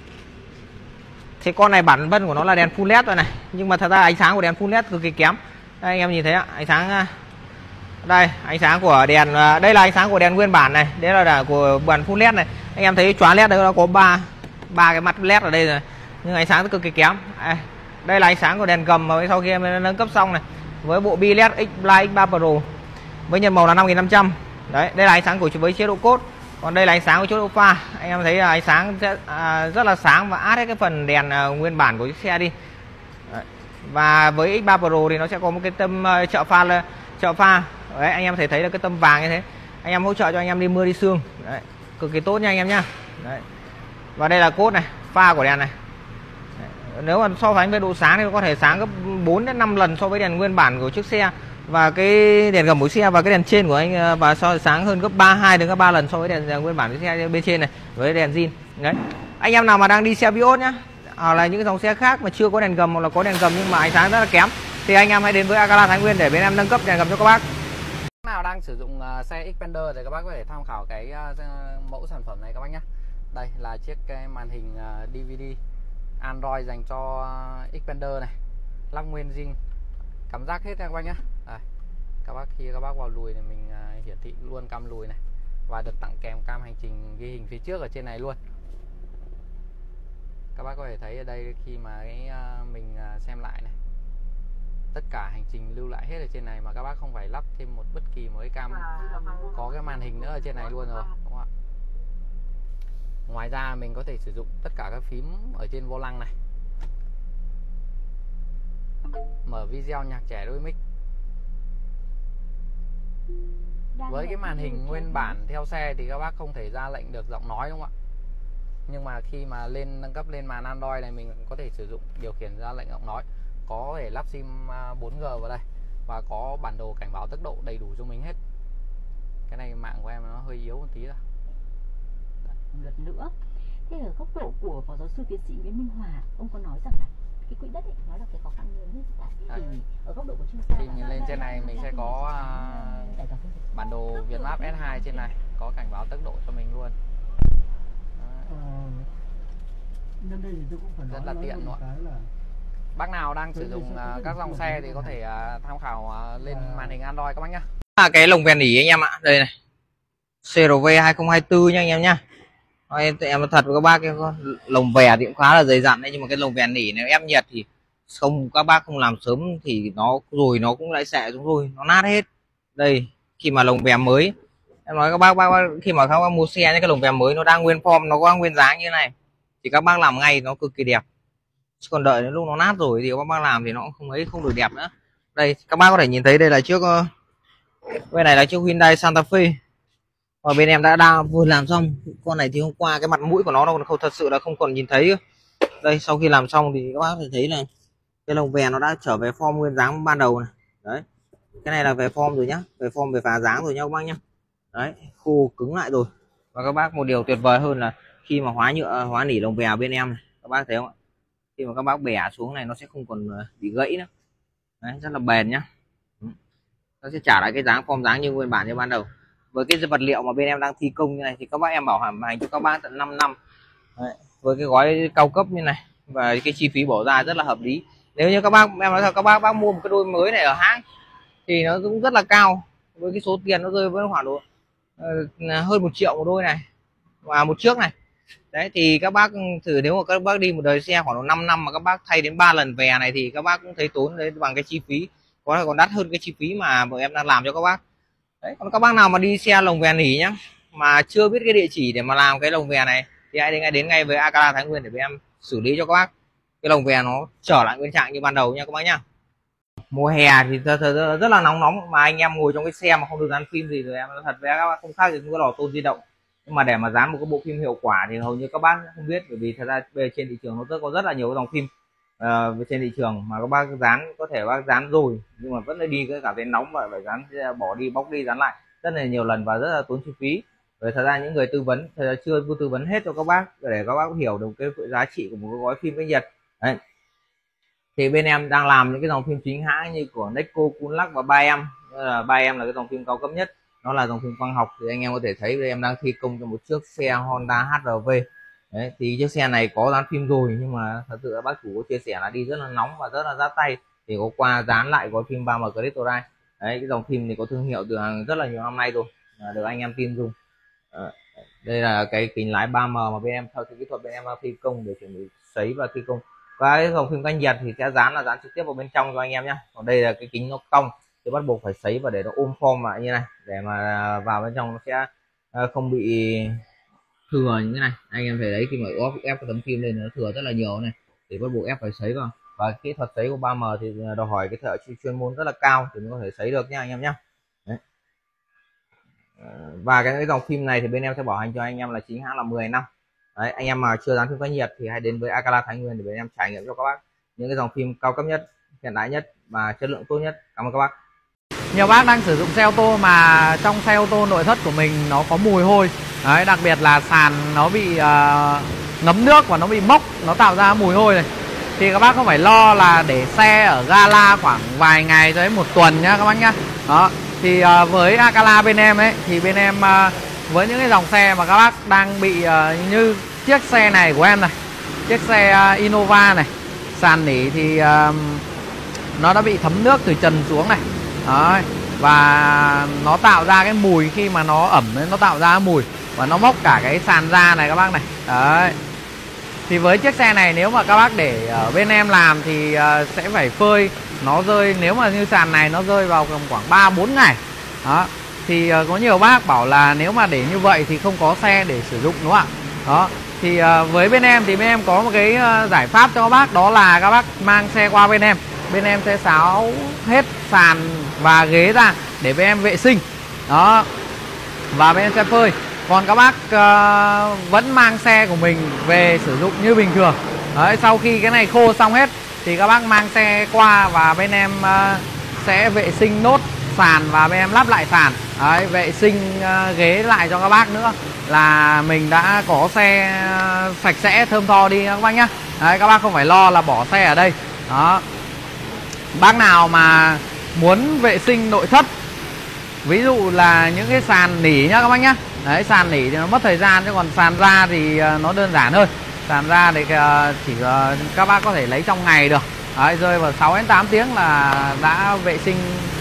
thì con này bản vân của nó là đèn full led rồi này, nhưng mà thật ra ánh sáng của đèn full led cực kỳ kém. Đây anh em nhìn thấy ạ, ánh sáng đây, ánh sáng của đèn, đây là ánh sáng của đèn nguyên bản này, đấy là của bản full led này. Anh em thấy chóa led đây nó có ba ba cái mặt led ở đây rồi, nhưng ánh sáng cực kỳ kém. À, đây là ánh sáng của đèn gầm mà sau khi em nâng cấp xong này, với bộ bi led X Black X ba Pro với nhân màu là năm nghìn năm trăm. Đấy, đây là ánh sáng của với chế độ cốt. Còn đây là ánh sáng của chế độ pha. Anh em thấy là ánh sáng sẽ, à, rất là sáng và át hết cái phần đèn à, nguyên bản của chiếc xe đi. Đấy. Và với X ba Pro thì nó sẽ có một cái tâm uh, trợ pha trợ pha. Đấy, anh em thấy thấy là cái tâm vàng như thế. Anh em hỗ trợ cho anh em đi mưa đi sương. Đấy, cực kỳ tốt nha anh em nhá. Đấy. Và đây là cốt này, pha của đèn này. Đấy. Nếu mà so sánh với độ sáng thì có thể sáng gấp bốn đến năm lần so với đèn nguyên bản của chiếc xe. Và cái đèn gầm của xe và cái đèn trên của anh và so sáng hơn gấp ba hai đến gấp ba lần so với đèn, đèn nguyên bản của xe bên trên này với đèn zin. Đấy. Anh em nào mà đang đi xe Vios nhá, hoặc là những dòng xe khác mà chưa có đèn gầm hoặc là có đèn gầm nhưng mà ánh sáng rất là kém thì anh em hãy đến với Akala Thái Nguyên để bên em nâng cấp đèn gầm cho các bác. Nào đang sử dụng uh, xe Xpander thì các bác có thể tham khảo cái uh, mẫu sản phẩm này các bác nhé. Đây là chiếc cái màn hình uh, đê vê đê Android dành cho uh, Xpander này, lắp nguyên zin, cảm giác hết các bác nhé. Đây, các bác khi các bác vào lùi thì mình uh, hiển thị luôn cam lùi này và được tặng kèm cam hành trình ghi hình phía trước ở trên này luôn. Các bác có thể thấy ở đây khi mà cái uh, mình uh, xem lại này, tất cả hành trình lưu lại hết ở trên này mà các bác không phải lắp thêm một bất kỳ một cái cam, có cái màn hình nữa ở trên này luôn rồi, đúng không ạ? Ngoài ra mình có thể sử dụng tất cả các phím ở trên vô lăng này, mở video nhạc trẻ đôi mic. Với cái màn hình nguyên bản theo xe thì các bác không thể ra lệnh được giọng nói, đúng không ạ? Nhưng mà khi mà lên nâng cấp lên màn Android này mình có thể sử dụng điều khiển ra lệnh giọng nói, có thể lắp sim bốn G vào đây và có bản đồ cảnh báo tốc độ đầy đủ cho mình hết. Cái này mạng của em nó hơi yếu một tí rồi. Một lần nữa, thế ở góc độ của phó giáo sư tiến sĩ Nguyễn Minh Hòa, ông có nói rằng là cái quỹ đất ấy, nó là cái khó khăn lớn nhất tại vì ở góc độ của chuyên gia thì mình lên trên này mình sẽ có uh, bản đồ Vietmap S hai trên này, có cảnh báo tốc độ cho mình luôn. Rất là tiện luôn. Bác nào đang sử dụng uh, các dòng xe thì có thể uh, tham khảo uh, lên màn hình Android các bác nhá. À, cái lồng vèn nỉ anh em ạ, đây này, xê rờ vê hai không hai tư nha anh em nhá. Em, em thật với các bác, cái lồng vè thì cũng khá là dày dặn đấy, nhưng mà cái lồng vèn nỉ nếu ép nhiệt thì không, các bác không làm sớm thì nó rồi nó cũng lại xệ xuống rồi, nó nát hết. Đây, khi mà lồng vè mới, em nói các bác, bác khi mà các bác mua xe những cái lồng vè mới nó đang nguyên form, nó có nguyên dáng như này thì các bác làm ngay nó cực kỳ đẹp. Chứ còn đợi đến lúc nó nát rồi thì các bác làm thì nó không ấy, không được đẹp nữa. Đây các bác có thể nhìn thấy đây là chiếc uh, bên này là chiếc Hyundai Santa Fe, và bên em đã đang vừa làm xong. Con này thì hôm qua cái mặt mũi của nó nó còn không, thật sự là không còn nhìn thấy. Đây sau khi làm xong thì các bác có thể thấy là cái lồng vè nó đã trở về form nguyên dáng ban đầu này. Đấy, cái này là về form rồi nhá, về form về phá dáng rồi nhá các bác nhá. Đấy, khô cứng lại rồi. Và các bác một điều tuyệt vời hơn là khi mà hóa nhựa, hóa nỉ lồng vè bên em này, các bác thấy không ạ? Khi mà các bác bẻ xuống này nó sẽ không còn bị gãy nữa. Đấy, rất là bền nhá. Nó sẽ trả lại cái dáng form dáng như nguyên bản như ban đầu. Với cái vật liệu mà bên em đang thi công như này thì các bác em bảo hàm hành cho các bác tận năm năm. Đấy, với cái gói cao cấp như này và cái chi phí bỏ ra rất là hợp lý. Nếu như các bác em nói thật các bác bác mua một cái đôi mới này ở hãng thì nó cũng rất là cao, với cái số tiền nó rơi với khoảng độ uh, hơn một triệu một đôi này và một trước này. Đấy thì các bác thử, nếu mà các bác đi một đời xe khoảng độ năm năm mà các bác thay đến ba lần vè này thì các bác cũng thấy tốn đấy bằng cái chi phí có còn đắt hơn cái chi phí mà bọn em đang làm cho các bác. Đấy, còn các bác nào mà đi xe lồng vèn nỉ nhá, mà chưa biết cái địa chỉ để mà làm cái lồng vèn này thì hãy đến ngay đến ngay với Akala Thái Nguyên để bọn em xử lý cho các bác cái lồng vèn nó trở lại nguyên trạng như ban đầu nha các bác nhá. Mùa hè thì thật, thật, rất là nóng nóng mà anh em ngồi trong cái xe mà không được dán phim gì, rồi em nói thật với các bác không khác gì cái lò tôn di động. Nhưng mà để mà dán một cái bộ phim hiệu quả thì hầu như các bác không biết, bởi vì thật ra về trên thị trường nó rất có rất là nhiều dòng phim uh, trên thị trường mà các bác dán có thể bác dán rồi nhưng mà vẫn đi cái cảm thấy nóng và phải dán bỏ đi bóc đi dán lại rất là nhiều lần và rất là tốn chi phí. Rồi thật ra những người tư vấn thật ra chưa tư vấn hết cho các bác để các bác hiểu được cái giá trị của một cái gói phim cách nhiệt. Đấy. Thì bên em đang làm những cái dòng phim chính hãng như của Neco, Cunlac và ba em. Là ba em là cái dòng phim cao cấp nhất, nó là dòng phim quang học. Thì anh em có thể thấy em đang thi công cho một chiếc xe Honda hát rờ vê. Đấy, thì chiếc xe này có dán phim rồi nhưng mà thật sự bác chủ có chia sẻ là đi rất là nóng và rất là rát tay, thì có qua dán lại gói phim ba M Crystalline. Đấy, cái dòng phim này có thương hiệu từ hàng rất là nhiều năm nay rồi, được anh em tin dùng. À, đây là cái kính lái ba M mà bên em theo kỹ thuật bên em thi công để chuẩn bị sấy và thi công. Và cái dòng phim cách nhiệt thì sẽ dán là dán trực tiếp vào bên trong cho anh em nhé. Còn đây là cái kính nó cong thì bắt buộc phải sấy và để nó ôm form lại như này để mà vào bên trong nó sẽ không bị thừa những cái này. Anh em thấy đấy, khi mà ép ép cái tấm phim lên nó thừa rất là nhiều này thì bắt buộc ép phải sấy vào. Và kỹ thuật sấy của ba M thì đòi hỏi cái thợ chuyên môn rất là cao thì mới có thể sấy được nha anh em nhé. Đấy. Và cái dòng phim này thì bên em sẽ bảo hành cho anh em là chính hãng là mười năm. Đấy, anh em mà chưa dán phim cách nhiệt thì hãy đến với Akala Thái Nguyên để bên em trải nghiệm cho các bác những cái dòng phim cao cấp nhất, hiện đại nhất và chất lượng tốt nhất. Cảm ơn các bác. Nhiều bác đang sử dụng xe ô tô mà trong xe ô tô nội thất của mình nó có mùi hôi. Đấy, đặc biệt là sàn nó bị uh, ngấm nước và nó bị mốc, nó tạo ra mùi hôi này. Thì các bác không phải lo là để xe ở gala khoảng vài ngày cho đến một tuần nhá các bác nhá. Đó, thì uh, với Akala bên em ấy thì bên em uh, với những cái dòng xe mà các bác đang bị uh, như chiếc xe này của em này, chiếc xe uh, Innova này, sàn nỉ thì uh, nó đã bị thấm nước từ trần xuống này. Đấy, và nó tạo ra cái mùi, khi mà nó ẩm ấy, nó tạo ra mùi và nó mốc cả cái sàn da này các bác này. Đấy, thì với chiếc xe này nếu mà các bác để ở bên em làm thì uh, sẽ phải phơi nó rơi, nếu mà như sàn này nó rơi vào khoảng ba bốn ngày. Đó, thì uh, có nhiều bác bảo là nếu mà để như vậy thì không có xe để sử dụng đúng không ạ. Đó, thì uh, với bên em thì bên em có một cái uh, giải pháp cho các bác, đó là các bác mang xe qua bên em, bên em sẽ xáo hết sàn và ghế ra để bên em vệ sinh. Đó, và bên em sẽ phơi. Còn các bác uh, vẫn mang xe của mình về sử dụng như bình thường. Đấy, sau khi cái này khô xong hết thì các bác mang xe qua và bên em uh, sẽ vệ sinh nốt sàn và bên em lắp lại sàn. Đấy, vệ sinh uh, ghế lại cho các bác nữa là mình đã có xe uh, sạch sẽ thơm tho đi các bác nhá. Đấy, các bác không phải lo là bỏ xe ở đây. Đó, bác nào mà muốn vệ sinh nội thất, ví dụ là những cái sàn nỉ nhá các bác nhá. Đấy, sàn nỉ thì nó mất thời gian, chứ còn sàn da thì nó đơn giản hơn. Sàn da thì chỉ các bác có thể lấy trong ngày được. Đấy, rơi vào sáu đến tám tiếng là đã vệ sinh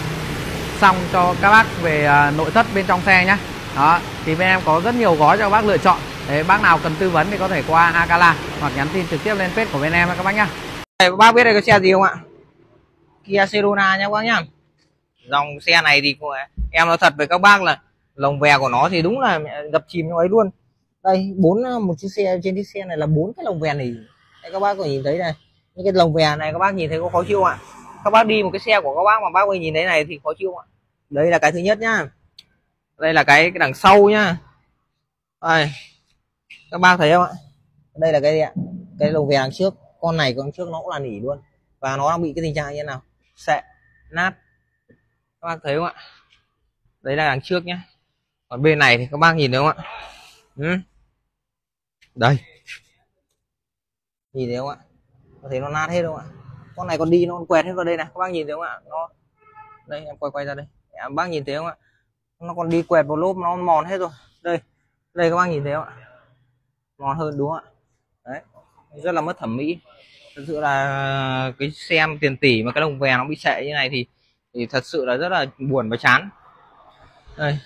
xong cho các bác về nội thất bên trong xe nhá. Đó, thì bên em có rất nhiều gói cho các bác lựa chọn. Đấy, bác nào cần tư vấn thì có thể qua Akala hoặc nhắn tin trực tiếp lên page của bên em các bác nhá. Đây, bác biết đây có xe gì không ạ? Kia Sedona nhá các bác nhá. Dòng xe này thì em nói thật với các bác là lồng vè của nó thì đúng là ngập chìm trong ấy luôn. Đây, bốn một chiếc xe, trên chiếc xe này là bốn cái lồng vè này. Đây, các bác có nhìn thấy này, những cái lồng vè này các bác nhìn thấy có khó chịu không ạ? Các bác đi một cái xe của các bác mà bác ơi nhìn thấy này thì khó chịu không ạ? Đây là cái thứ nhất nhá. Đây là cái cái đằng sau nhá. Đây, các bác thấy không ạ? Đây là cái gì ạ? Cái lồng vè đằng trước, con này con trước nó cũng là nỉ luôn và nó đang bị cái tình trạng như thế nào? Sệ, nát. Các bác thấy không ạ? Đấy là đằng trước nhé. Còn bên này thì các bác nhìn thấy không ạ? Ừ. Đây, nhìn thấy không ạ? Có thấy nó nát hết không ạ? Con này còn đi nó còn quẹt hết vào đây này, các bác nhìn thấy không ạ? Nó đây, em quay quay ra đây, em bác nhìn thấy không ạ? Nó còn đi quẹt vào lốp, nó mòn hết rồi. Đây, đây các bác nhìn thấy không ạ? Mòn hơn đúng không ạ? Đấy, rất là mất thẩm mỹ. Thật sự là cái xe tiền tỷ mà cái lồng vè nó bị sệ như này thì thì thật sự là rất là buồn và chán. Đây,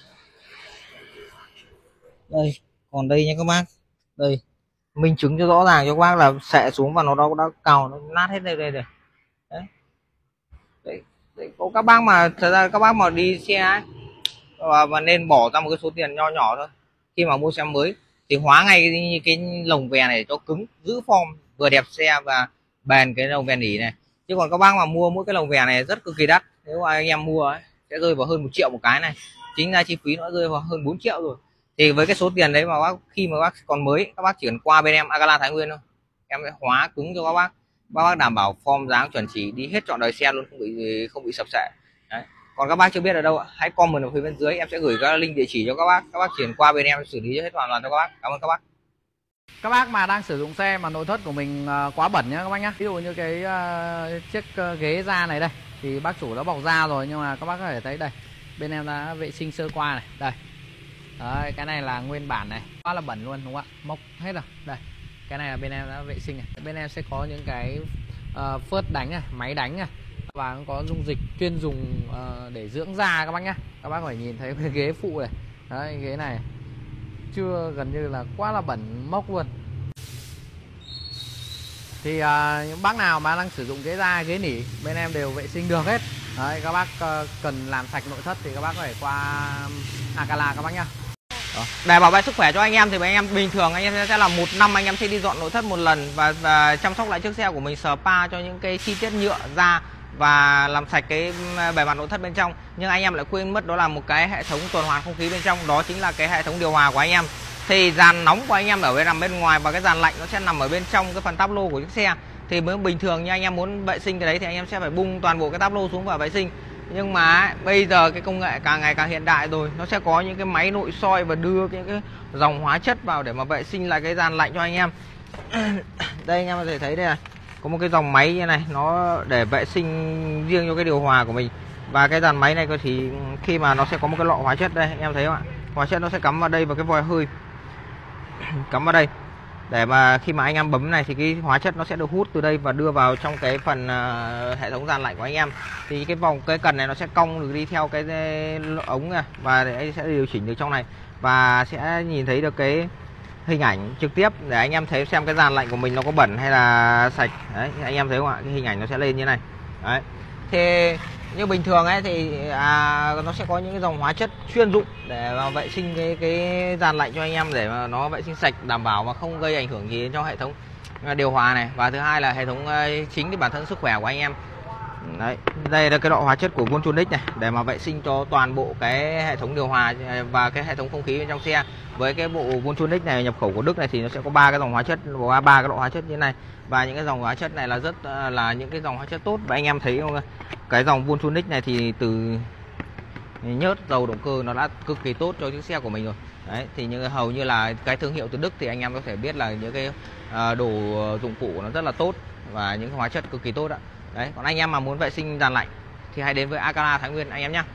đây, còn đây nha các bác, đây minh chứng cho rõ ràng cho các bác là sệ xuống và nó đã, đã cào nó nát hết đây đây này. Đấy. Đấy, Có các bác mà thật ra các bác mà đi xe ấy, và, và nên bỏ ra một cái số tiền nho nhỏ thôi khi mà mua xe mới thì hóa ngay cái, cái lồng vè này cho cứng, giữ form vừa đẹp xe và bền cái lồng vè nỉ này. Chứ còn các bác mà mua mỗi cái lồng vè này rất cực kỳ đắt, nếu mà anh em mua ấy, sẽ rơi vào hơn một triệu một cái này, chính ra chi phí nó rơi vào hơn bốn triệu rồi. Thì với cái số tiền đấy mà bác khi mà bác còn mới, các bác chỉ cần qua bên em Agala Thái Nguyên thôi, em sẽ hóa cứng cho các bác, các bác đảm bảo form dáng chuẩn chỉ đi hết trọn đời xe luôn, không bị không bị sập sệ. Đấy. Còn các bác chưa biết ở đâu ạ, hãy comment ở phía bên dưới, em sẽ gửi các link địa chỉ cho các bác, các bác chuyển qua bên em xử lý hết hoàn toàn cho các bác. Cảm ơn các bác. Các bác mà đang sử dụng xe mà nội thất của mình quá bẩn nhá các bác nhá. Ví dụ như cái uh, chiếc ghế da này đây thì bác chủ đã bọc da rồi, nhưng mà các bác có thể thấy đây, bên em đã vệ sinh sơ qua này, đây. Đấy, cái này là nguyên bản này, quá là bẩn luôn đúng không ạ, mốc hết rồi. Đây, cái này là bên em đã vệ sinh này. Bên em sẽ có những cái uh, phớt đánh này, máy đánh này, và có dung dịch chuyên dùng uh, để dưỡng da các bác nhá. Các bác phải nhìn thấy cái ghế phụ này, đấy, ghế này chưa gần như là quá là bẩn mốc luôn. Thì uh, những bác nào mà đang sử dụng ghế da, ghế nỉ bên em đều vệ sinh được hết. Đấy, các bác uh, cần làm sạch nội thất thì các bác có thể qua Agala các bác nhá. Để bảo vệ sức khỏe cho anh em thì anh em bình thường anh em sẽ là một năm anh em sẽ đi dọn nội thất một lần và, và chăm sóc lại chiếc xe của mình, spa cho những cái chi tiết nhựa da và làm sạch cái bề mặt nội thất bên trong. Nhưng anh em lại quên mất đó là một cái hệ thống tuần hoàn không khí bên trong, đó chính là cái hệ thống điều hòa của anh em. Thì dàn nóng của anh em ở bên nằm bên ngoài và cái dàn lạnh nó sẽ nằm ở bên trong cái phần táp lô của chiếc xe. Thì mới bình thường như anh em muốn vệ sinh cái đấy thì anh em sẽ phải bung toàn bộ cái táp lô xuống và vệ sinh. Nhưng mà bây giờ cái công nghệ càng ngày càng hiện đại rồi, nó sẽ có những cái máy nội soi và đưa những cái dòng hóa chất vào để mà vệ sinh lại cái dàn lạnh cho anh em. Đây anh em có thể thấy đây này, có một cái dòng máy như này, nó để vệ sinh riêng cho cái điều hòa của mình. Và cái dàn máy này thì khi mà nó sẽ có một cái lọ hóa chất đây, anh em thấy không ạ? Hóa chất nó sẽ cắm vào đây vào cái vòi hơi, cắm vào đây để mà khi mà anh em bấm này thì cái hóa chất nó sẽ được hút từ đây và đưa vào trong cái phần uh, hệ thống dàn lạnh của anh em. Thì cái vòng cái cần này nó sẽ cong được đi theo cái ống này và để anh sẽ điều chỉnh được trong này và sẽ nhìn thấy được cái hình ảnh trực tiếp để anh em thấy xem cái dàn lạnh của mình nó có bẩn hay là sạch. Đấy, anh em thấy không ạ? Cái hình ảnh nó sẽ lên như này. Đấy. Thì như bình thường ấy thì à, nó sẽ có những cái dòng hóa chất chuyên dụng để mà vệ sinh cái cái dàn lạnh cho anh em, để mà nó vệ sinh sạch, đảm bảo mà không gây ảnh hưởng gì đến cho hệ thống điều hòa này. Và thứ hai là hệ thống chính cái bản thân sức khỏe của anh em. Đấy, đây là cái lọ hóa chất của Voltronic này để mà vệ sinh cho toàn bộ cái hệ thống điều hòa và cái hệ thống không khí bên trong xe. Với cái bộ Voltronic này nhập khẩu của Đức này thì nó sẽ có ba cái dòng hóa chất, ba ba cái lọ hóa chất như thế này. Và những cái dòng hóa chất này là rất là những cái dòng hóa chất tốt. Và anh em thấy không, cái dòng Voltronic này thì từ nhớt dầu động cơ nó đã cực kỳ tốt cho chiếc xe của mình rồi. Đấy, thì như hầu như là cái thương hiệu từ Đức thì anh em có thể biết là những cái đồ dụng cụ của nó rất là tốt và những hóa chất cực kỳ tốt ạ. Đấy, còn anh em mà muốn vệ sinh dàn lạnh thì hãy đến với Agala Thái Nguyên anh em nhé.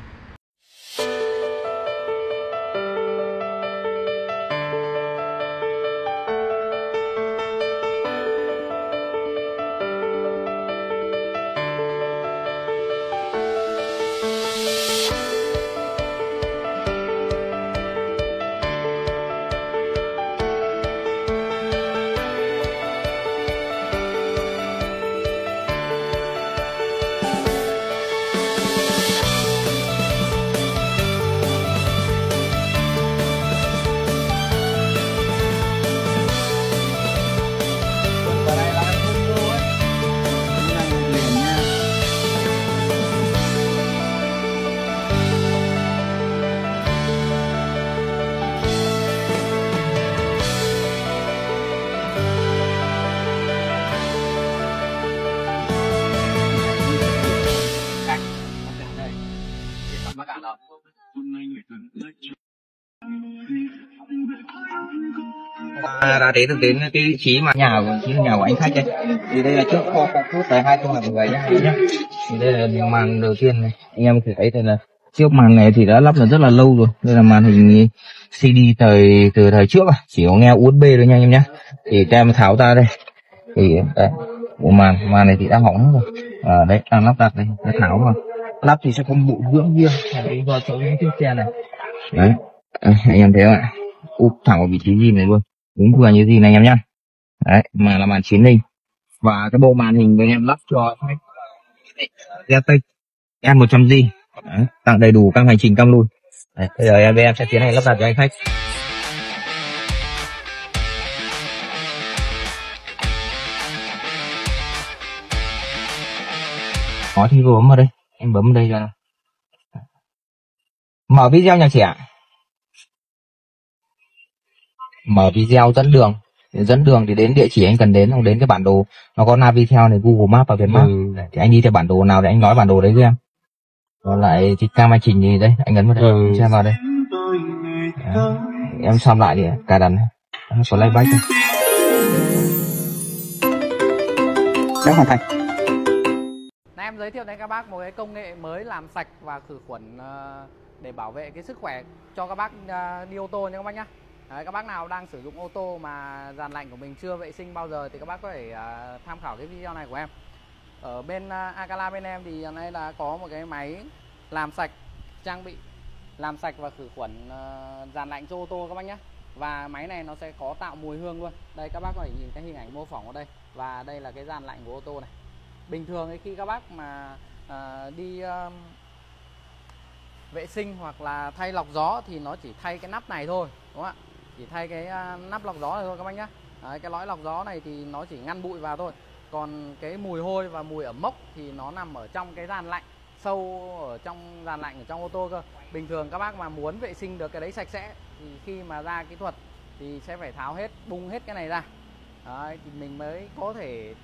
À, đã đến được đến cái vị trí mà nhà của chính là nhà của anh khách đây. Thì đây là trước kho kho phút tới hai trăm là người nhá. Thì đây là màn đầu tiên này, anh em có thể thấy đây là chiếc màn này thì đã lắp được rất là lâu rồi. Đây là màn hình xê đê thời từ thời trước, chỉ có nghe u ét bê thôi nha anh em nhé. Thì em tháo ra đây. Thì đây, bộ màn màn này thì đã hỏng hết rồi. À, đấy đang lắp đặt đây, để tháo vào. Lắp thì sẽ có bộ dưỡng riêng do chỗ những chiếc xe này. Đấy, à, anh em thấy không ạ? Úp thẳng vào vị trí zin này luôn, đúng vừa như gì này anh em nhá. Đấy, mà là màn chín inch và cái bộ màn hình bên em lắp cho Z T S một trăm G. Đấy, tặng đầy đủ các hành trình cam lùi. Đấy, bây giờ em em sẽ tiến hành lắp đặt cho anh khách. Có thì vừa bấm vào đây, em bấm vào đây cho nào. Mở video nhà trẻ. Mở video dẫn đường. Để dẫn đường thì đến địa chỉ anh cần đến, hoặc đến cái bản đồ nó có Navitel này, Google Maps và Vietmap. Ừ. Thì anh đi theo bản đồ nào để anh nói bản đồ đấy với em. Còn lại thì cam hành trình thì đây, anh ấn vào đây, ừ. Xem vào đây. Đấy. Em xong lại thì cài đặt này, nó có playback này. Đã hoàn thành. Nay em giới thiệu đến các bác một cái công nghệ mới làm sạch và khử khuẩn để bảo vệ cái sức khỏe cho các bác đi ô tô nha các bác nhá. Đấy, các bác nào đang sử dụng ô tô mà dàn lạnh của mình chưa vệ sinh bao giờ thì các bác có thể uh, tham khảo cái video này của em. Ở bên uh, Akala bên em thì hiện nay là có một cái máy làm sạch, trang bị làm sạch và khử khuẩn uh, dàn lạnh cho ô tô các bác nhé. Và máy này nó sẽ có tạo mùi hương luôn. Đây các bác có thể nhìn cái hình ảnh mô phỏng ở đây. Và đây là cái dàn lạnh của ô tô này. Bình thường ấy, khi các bác mà uh, đi uh, vệ sinh hoặc là thay lọc gió thì nó chỉ thay cái nắp này thôi, đúng không ạ? Chỉ thay cái uh, nắp lọc gió này thôi các bác nhé. Đấy, cái lõi lọc gió này thì nó chỉ ngăn bụi vào thôi. Còn cái mùi hôi và mùi ẩm mốc thì nó nằm ở trong cái dàn lạnh, sâu ở trong dàn lạnh ở trong ô tô cơ. Bình thường các bác mà muốn vệ sinh được cái đấy sạch sẽ thì khi mà ra kỹ thuật thì sẽ phải tháo hết, bung hết cái này ra. Đấy, thì mình mới có thể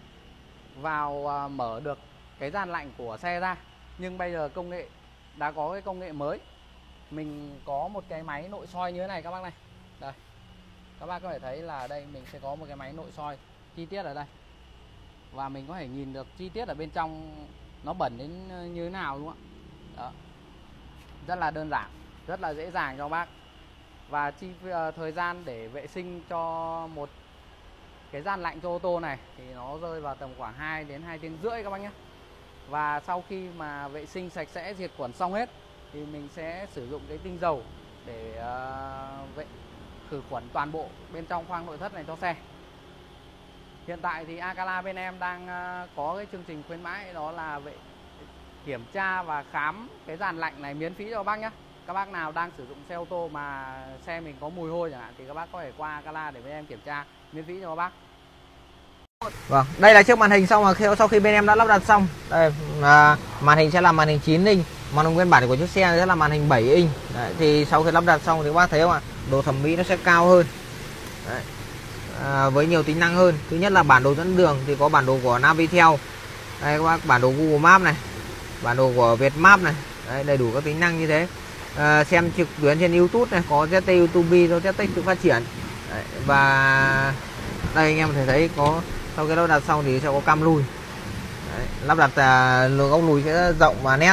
vào uh, mở được cái dàn lạnh của xe ra. Nhưng bây giờ công nghệ đã có cái công nghệ mới. Mình có một cái máy nội soi như thế này các bác này. Đây. Các bác có thể thấy là đây mình sẽ có một cái máy nội soi chi tiết ở đây. Và mình có thể nhìn được chi tiết ở bên trong nó bẩn đến như thế nào đúng không ạ? Đó. Rất là đơn giản, rất là dễ dàng cho bác. Và chi uh, thời gian để vệ sinh cho một cái dàn lạnh cho ô tô này thì nó rơi vào tầm khoảng hai đến hai tiếng rưỡi các bác nhé. Và sau khi mà vệ sinh sạch sẽ, diệt khuẩn xong hết thì mình sẽ sử dụng cái tinh dầu để uh, vệ khử khuẩn toàn bộ bên trong khoang nội thất này cho xe. Hiện tại thì Akala bên em đang uh, có cái chương trình khuyến mãi, đó là vệ kiểm tra và khám cái dàn lạnh này miễn phí cho các bác nhé. Các bác nào đang sử dụng xe ô tô mà xe mình có mùi hôi chẳng hạn thì các bác có thể qua Akala để bên em kiểm tra miễn phí cho các bác. Vâng, đây là chiếc màn hình xong mà sau khi bên em đã lắp đặt xong. Đây, à, màn hình sẽ là màn hình chín inch, màn hình nguyên bản của chiếc xe sẽ là màn hình bảy inch. Đấy, thì sau khi lắp đặt xong thì các bác thấy không ạ? Độ thẩm mỹ nó sẽ cao hơn. Đấy, à, với nhiều tính năng hơn. Thứ nhất là bản đồ dẫn đường thì có bản đồ của Navitel. Đây các bác, bản đồ Google Maps này, bản đồ của Vietmap này. Đấy, đầy đủ các tính năng như thế. À, xem trực tuyến trên YouTube này, có Z T YouTube do Z T tự phát triển. Đấy, và đây anh em có thể thấy có sau khi lắp đặt xong thì sẽ có cam lùi. Đấy, lắp đặt à, góc lùi sẽ rộng và nét.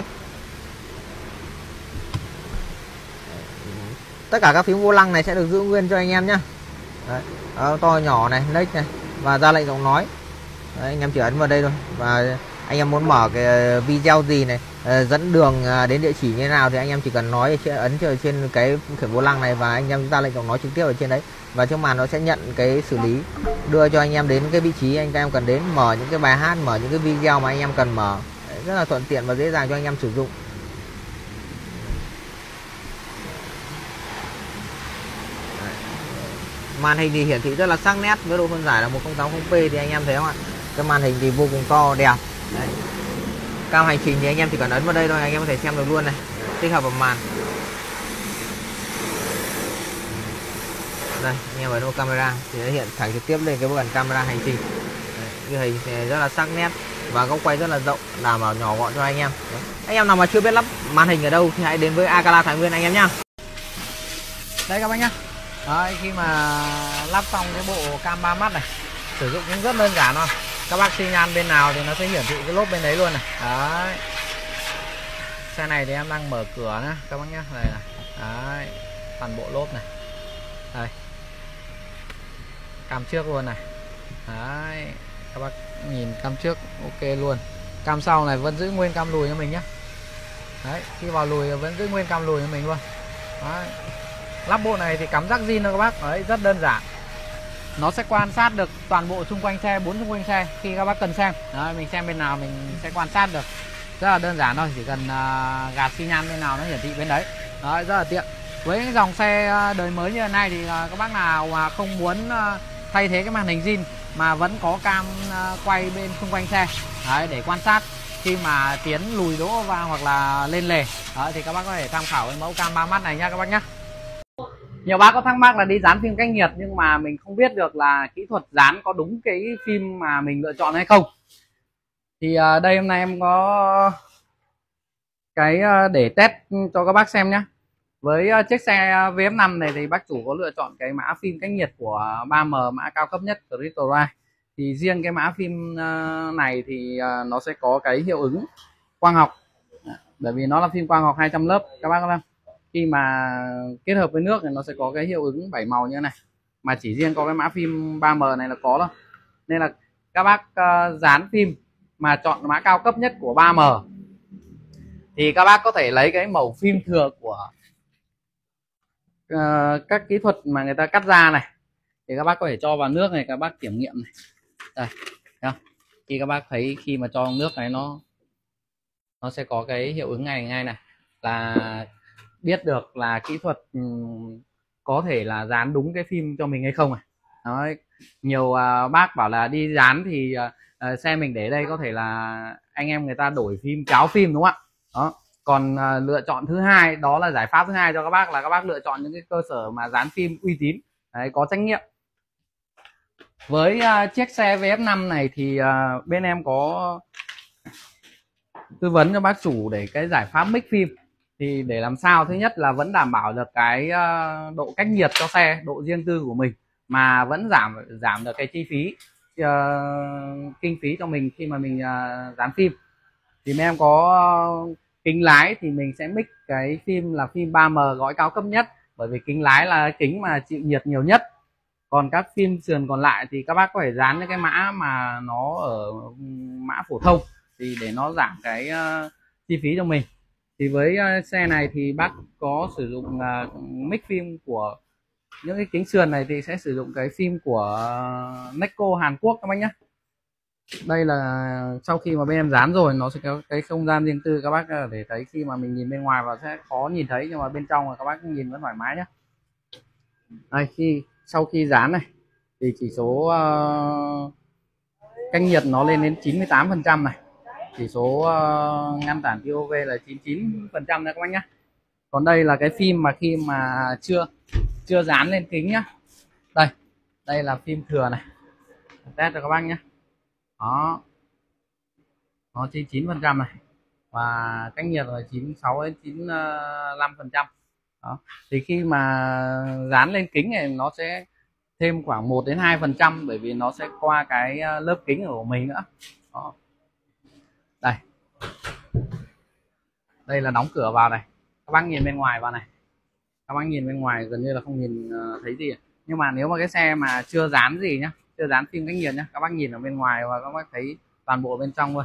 Tất cả các phím vô lăng này sẽ được giữ nguyên cho anh em nhé. Đấy, to nhỏ này, next này và ra lệnh giọng nói. Đấy, anh em chỉ ấn vào đây thôi. Và anh em muốn mở cái video gì này, dẫn đường đến địa chỉ như thế nào thì anh em chỉ cần nói ấn ở trên cái khiển vô lăng này và anh em ra lệnh giọng nói trực tiếp ở trên đấy. Và trước màn nó sẽ nhận cái xử lý, đưa cho anh em đến cái vị trí anh em cần đến, mở những cái bài hát, mở những cái video mà anh em cần mở. Đấy, rất là thuận tiện và dễ dàng cho anh em sử dụng. Đấy. Màn hình thì hiển thị rất là sắc nét với độ phân giải là một không tám không p thì anh em thấy không ạ? Cái màn hình thì vô cùng to đẹp. Đấy. Cam hành trình thì anh em chỉ cần ấn vào đây thôi, anh em có thể xem được luôn này, tích hợp vào màn. Đây, anh em ấn vào camera thì nó hiện thẳng trực tiếp lên cái bức ảnh camera hành trình. Đấy, cái hình thì rất là sắc nét và góc quay rất là rộng, đảm bảo nhỏ gọn cho anh em. Đấy. Anh em nào mà chưa biết lắp màn hình ở đâu thì hãy đến với Akala Thái Nguyên anh em nhá. Đây các bác nhá. Đấy, khi mà lắp xong cái bộ cam ba mắt này, sử dụng cũng rất đơn giản thôi. Các bác xi nhan bên nào thì nó sẽ hiển thị cái lốp bên đấy luôn này. Đấy. Xe này thì em đang mở cửa nhá các bác nhá. Đây này. Đấy. Toàn bộ lốp này. Đây. Cam trước luôn này. Đấy. Các bác nhìn cam trước ok luôn. Cam sau này vẫn giữ nguyên cam lùi cho mình nhá. Đấy, khi vào lùi vẫn giữ nguyên cam lùi cho mình luôn. Đấy. Lắp bộ này thì cắm rắc zin thôi các bác. Đấy, rất đơn giản. Nó sẽ quan sát được toàn bộ xung quanh xe, bốn xung quanh xe khi các bác cần xem. Đấy, mình xem bên nào mình sẽ quan sát được. rất là đơn giản thôi, chỉ cần uh, gạt xi nhan bên nào nó hiển thị bên đấy. Đấy, rất là tiện. Với những dòng xe đời mới như thế này thì uh, các bác nào mà không muốn uh, thay thế cái màn hình zin mà vẫn có cam uh, quay bên xung quanh xe, đấy, để quan sát khi mà tiến lùi đỗ và hoặc là lên lề, đấy, thì các bác có thể tham khảo cái mẫu cam ba mắt này nha các bác nhé. Nhiều bác có thắc mắc là đi dán phim cách nhiệt nhưng mà mình không biết được là kỹ thuật dán có đúng cái phim mà mình lựa chọn hay không. Thì uh, đây hôm nay em có cái uh, để test cho các bác xem nhé. Với uh, chiếc xe vê ép năm này thì bác chủ có lựa chọn cái mã phim cách nhiệt của ba M, mã cao cấp nhất của Crystal Ride. Thì riêng cái mã phim uh, này thì uh, nó sẽ có cái hiệu ứng quang học, bởi vì nó là phim quang học hai trăm lớp các bác xem. Khi mà kết hợp với nước thì nó sẽ có cái hiệu ứng bảy màu như thế này, mà chỉ riêng có cái mã phim ba M này là có thôi. Nên là các bác uh, dán phim mà chọn mã cao cấp nhất của ba M thì các bác có thể lấy cái mẩu phim thừa của uh, các kỹ thuật mà người ta cắt ra này, thì các bác có thể cho vào nước này, các bác kiểm nghiệm này. Đây, thấy không? Khi các bác thấy khi mà cho nước này nó nó sẽ có cái hiệu ứng này ngay này, là biết được là kỹ thuật um, có thể là dán đúng cái phim cho mình hay không này. Đấy, nhiều uh, bác bảo là đi dán thì uh, uh, xe mình để đây có thể là anh em người ta đổi phim, cháo phim, đúng không ạ? Đó. Còn uh, lựa chọn thứ hai, đó là giải pháp thứ hai cho các bác, là các bác lựa chọn những cái cơ sở mà dán phim uy tín, đấy, có trách nhiệm. Với uh, chiếc xe vê ép năm này thì uh, bên em có tư vấn cho bác chủ để cái giải pháp mix phim. Thì để làm sao thứ nhất là vẫn đảm bảo được cái uh, độ cách nhiệt cho xe, độ riêng tư của mình, mà vẫn giảm giảm được cái chi phí uh, kinh phí cho mình khi mà mình uh, dán phim. Thì bên em có uh, kính lái thì mình sẽ mix cái phim là phim ba M gói cao cấp nhất, bởi vì kính lái là kính mà chịu nhiệt nhiều nhất. Còn các phim sườn còn lại thì các bác có thể dán những cái mã mà nó ở mã phổ thông, thì để nó giảm cái uh, chi phí cho mình. Thì với uh, xe này thì bác có sử dụng uh, mix phim của những cái kính sườn này thì sẽ sử dụng cái phim của uh, Necco Hàn Quốc các bác nhé. Đây là sau khi mà bên em dán rồi nó sẽ có cái không gian riêng tư, các bác để thấy khi mà mình nhìn bên ngoài và sẽ khó nhìn thấy, nhưng mà bên trong là các bác nhìn vẫn thoải mái nhé. Đây, khi sau khi dán này thì chỉ số uh, cách nhiệt nó lên đến chín mươi tám phần trăm này, chỉ số uh, ngăn tản tia u vê là chín mươi chín phần trăm đấy các bác nhé. Còn đây là cái phim mà khi mà chưa chưa dán lên kính nhá. Đây, đây là phim thừa này, test cho các bác nhé. Đó, nó chín mươi chín phần trăm này, và cách nhiệt là chín mươi sáu đến chín mươi lăm phần trăm. Đó, thì khi mà dán lên kính này nó sẽ thêm khoảng một đến hai phần trăm, bởi vì nó sẽ qua cái lớp kính của mình nữa. Đó. Đây, đây là đóng cửa vào này, các bác nhìn bên ngoài vào này, các bác nhìn bên ngoài gần như là không nhìn thấy gì. Nhưng mà nếu mà cái xe mà chưa dán gì nhá, chưa dán phim cách nhiệt nhá, các bác nhìn ở bên ngoài và các bác thấy toàn bộ bên trong thôi.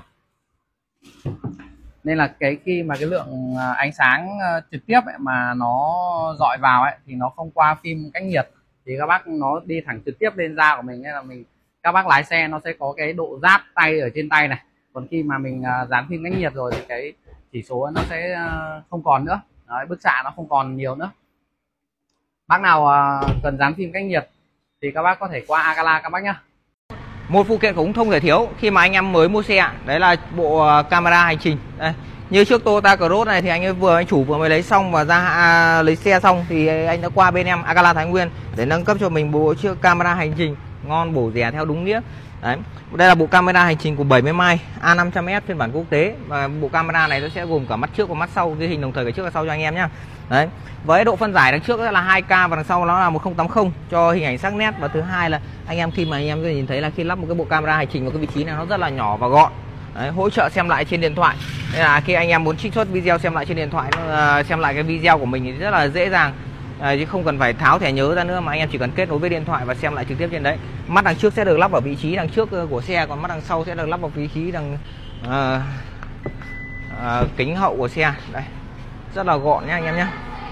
Nên là cái khi mà cái lượng ánh sáng trực tiếp ấy, mà nó dọi vào ấy, thì nó không qua phim cách nhiệt, thì các bác nó đi thẳng trực tiếp lên da của mình. Nên là mình các bác lái xe nó sẽ có cái độ rát tay ở trên tay này. Còn khi mà mình dán phim cách nhiệt rồi thì cái chỉ số nó sẽ không còn nữa. Đấy, bức xạ nó không còn nhiều nữa. Bác nào cần dán phim cách nhiệt thì các bác có thể qua Agala các bác nhá. Một phụ kiện cũng không thể thiếu khi mà anh em mới mua xe, đấy là bộ camera hành trình. Đây, như trước Toyota Cross này thì anh ấy vừa anh chủ vừa mới lấy xong và ra à, lấy xe xong thì anh đã qua bên em Agala Thái Nguyên để nâng cấp cho mình bộ chiếc camera hành trình ngon bổ rẻ theo đúng nghĩa. Đấy, đây là bộ camera hành trình của bảy mươi mai A năm trăm S phiên bản quốc tế, và bộ camera này nó sẽ gồm cả mắt trước và mắt sau, ghi hình đồng thời cả trước và sau cho anh em nhé. Đấy, với độ phân giải đằng trước là hai K và đằng sau nó là một không tám không cho hình ảnh sắc nét. Và thứ hai là anh em khi mà anh em nhìn thấy là khi lắp một cái bộ camera hành trình vào cái vị trí này nó rất là nhỏ và gọn. Đấy, hỗ trợ xem lại trên điện thoại. Nên là khi anh em muốn trích xuất video xem lại trên điện thoại, xem lại cái video của mình thì rất là dễ dàng. À, chứ không cần phải tháo thẻ nhớ ra nữa, mà anh em chỉ cần kết nối với điện thoại và xem lại trực tiếp trên đấy. Mắt đằng trước sẽ được lắp ở vị trí đằng trước của xe, còn mắt đằng sau sẽ được lắp vào vị trí đằng à, à, kính hậu của xe. Đây, rất là gọn nhé anh em nhé.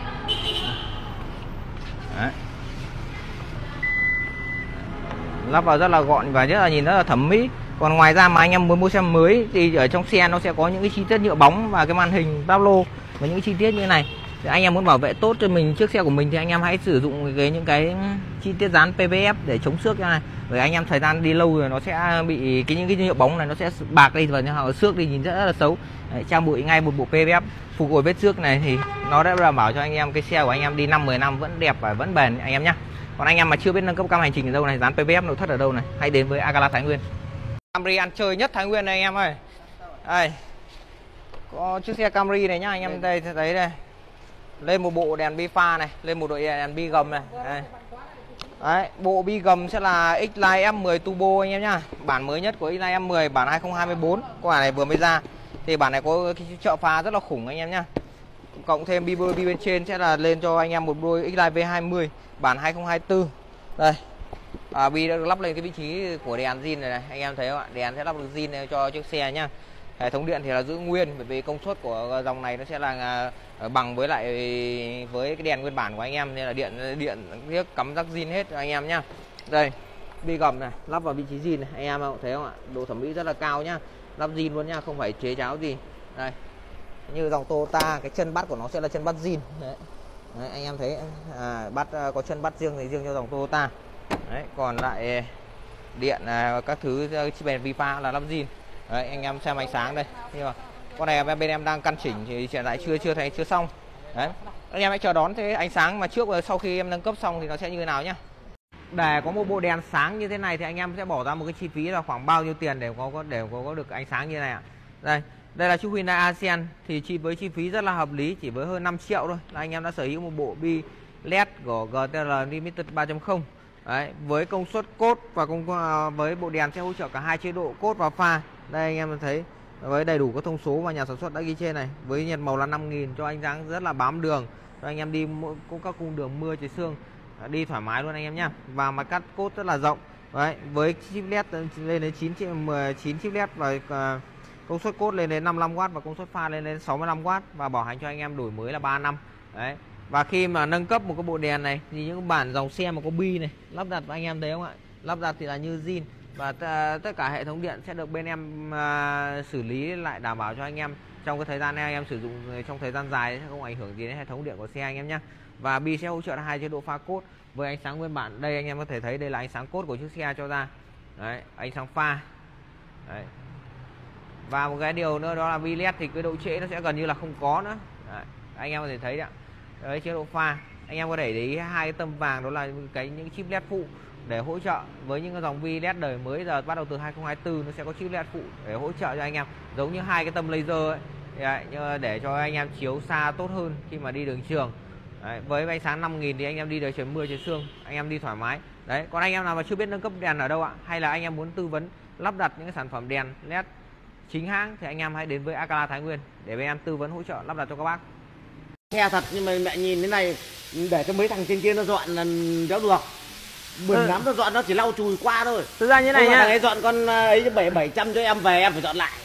Đấy, lắp vào rất là gọn và rất là nhìn rất là thẩm mỹ. Còn ngoài ra mà anh em muốn mua xe mới thì ở trong xe nó sẽ có những cái chi tiết nhựa bóng và cái màn hình Pablo và những cái chi tiết như thế này. Thì anh em muốn bảo vệ tốt cho mình chiếc xe của mình thì anh em hãy sử dụng cái những cái chi tiết dán pê vê ép để chống xước như này. Bởi anh em thời gian đi lâu rồi nó sẽ bị cái những cái nhựa bóng này nó sẽ bạc đi và nó xước đi nhìn rất, rất là xấu. Đấy, trang bị ngay một bộ pê vê ép phục hồi vết xước này thì nó đã đảm bảo cho anh em cái xe của anh em đi năm mười năm vẫn đẹp và vẫn bền anh em nhé. Còn anh em mà chưa biết nâng cấp cam hành trình ở đâu này, dán pê vê ép nội thất ở đâu này, hãy đến với Agala Thái Nguyên. Camry ăn chơi nhất Thái Nguyên này anh em ơi. Đây. Có chiếc xe Camry này nhá anh em, đây thấy đây. Lên một bộ đèn bi pha này, lên một đội đèn bi gầm này. Đây. Đấy, bộ bi gầm sẽ là X-Line F mười Turbo anh em nhá. Bản mới nhất của X-Line F mười, bản hai không hai tư. Quả này vừa mới ra. Thì bản này có cái trợ pha rất là khủng anh em nhá. Cộng thêm bi bi bên trên sẽ là lên cho anh em một đôi X-Line V hai mươi bản hai không hai tư. Đây. À, bi đã được lắp lên cái vị trí của đèn zin này, này anh em thấy không ạ? Đèn sẽ lắp được zin cho chiếc xe nhá. Hệ thống điện thì là giữ nguyên, bởi vì công suất của dòng này nó sẽ là bằng với lại với cái đèn nguyên bản của anh em, nên là điện điện tiếc cắm rắc zin hết anh em nhá. Đây, bi gầm này, lắp vào vị trí zin này, anh em thấy không ạ? Độ thẩm mỹ rất là cao nhá. Lắp zin luôn nhá, không phải chế cháo gì. Đây. Như dòng Toyota, cái chân bắt của nó sẽ là chân bắt zin. Đấy. Đấy, anh em thấy à, bắt có chân bắt riêng thì riêng cho dòng Toyota. Đấy, còn lại điện các thứ chi bèn vi pha là lắp zin. Đấy, anh em xem ánh sáng đây. Nhưng mà con này bên em đang căn chỉnh thì hiện tại chưa chưa thấy chưa xong. Đấy. Anh em hãy chờ đón thế ánh sáng mà trước và sau khi em nâng cấp xong thì nó sẽ như thế nào nhá. Để có một bộ đèn sáng như thế này thì anh em sẽ bỏ ra một cái chi phí là khoảng bao nhiêu tiền để có để có, có được ánh sáng như thế này ạ? Đây, đây là chiếc Hyundai Accent thì chi với chi phí rất là hợp lý, chỉ với hơn năm triệu thôi là anh em đã sở hữu một bộ bi led của giê tê lờ Limited ba chấm không. Đấy, với công suất cốt và công với bộ đèn sẽ hỗ trợ cả hai chế độ cốt và pha. Đây anh em thấy với đầy đủ các thông số mà nhà sản xuất đã ghi trên này, với nhiệt màu là năm nghìn cho ánh sáng rất là bám đường, cho anh em đi cũng các cung đường mưa trời sương đi thoải mái luôn anh em nhá. Và mặt cắt cốt rất là rộng. Đấy, với chip led lên đến chín mười chín chip led và uh, công suất cốt lên đến năm mươi lăm oát và công suất pha lên đến sáu mươi lăm oát và bảo hành cho anh em đổi mới là ba năm. Đấy. Và khi mà nâng cấp một cái bộ đèn này thì những bản dòng xe mà có bi này lắp đặt anh em thấy không ạ? Lắp đặt thì là như zin và tất cả hệ thống điện sẽ được bên em uh, xử lý lại đảm bảo cho anh em trong cái thời gian này anh em sử dụng trong thời gian dài sẽ không ảnh hưởng gì đến hệ thống điện của xe anh em nhé. Và bi sẽ hỗ trợ hai chế độ pha cốt với ánh sáng nguyên bản. Đây anh em có thể thấy đây là ánh sáng cốt của chiếc xe cho ra. Đấy, ánh sáng pha. Đấy. Và một cái điều nữa đó là bi led thì cái độ trễ nó sẽ gần như là không có nữa. Đấy, anh em có thể thấy đấy ạ. Đấy, chế độ pha anh em có thể để ý hai cái tấm vàng đó là cái những chip led phụ để hỗ trợ với những cái dòng vi led đời mới giờ bắt đầu từ hai không hai tư nó sẽ có chip led phụ để hỗ trợ cho anh em, giống như hai cái tấm laser ấy. Đấy, để cho anh em chiếu xa tốt hơn khi mà đi đường trường. Đấy, với ánh sáng năm nghìn thì anh em đi đời trời mưa trời sương anh em đi thoải mái. Đấy, còn anh em nào mà chưa biết nâng cấp đèn ở đâu ạ, hay là anh em muốn tư vấn lắp đặt những cái sản phẩm đèn led chính hãng thì anh em hãy đến với Agala Thái Nguyên để bên em tư vấn hỗ trợ lắp đặt cho các bác. Xe thật nhưng mà mẹ nhìn thế này để cho mấy thằng trên kia nó dọn là đéo được. Bẩn ừ. lắm, nó dọn nó chỉ lau chùi qua thôi. Thực ra như này nhá, thằng ấy dọn con ấy bảy bảy trăm cho em về em phải dọn lại.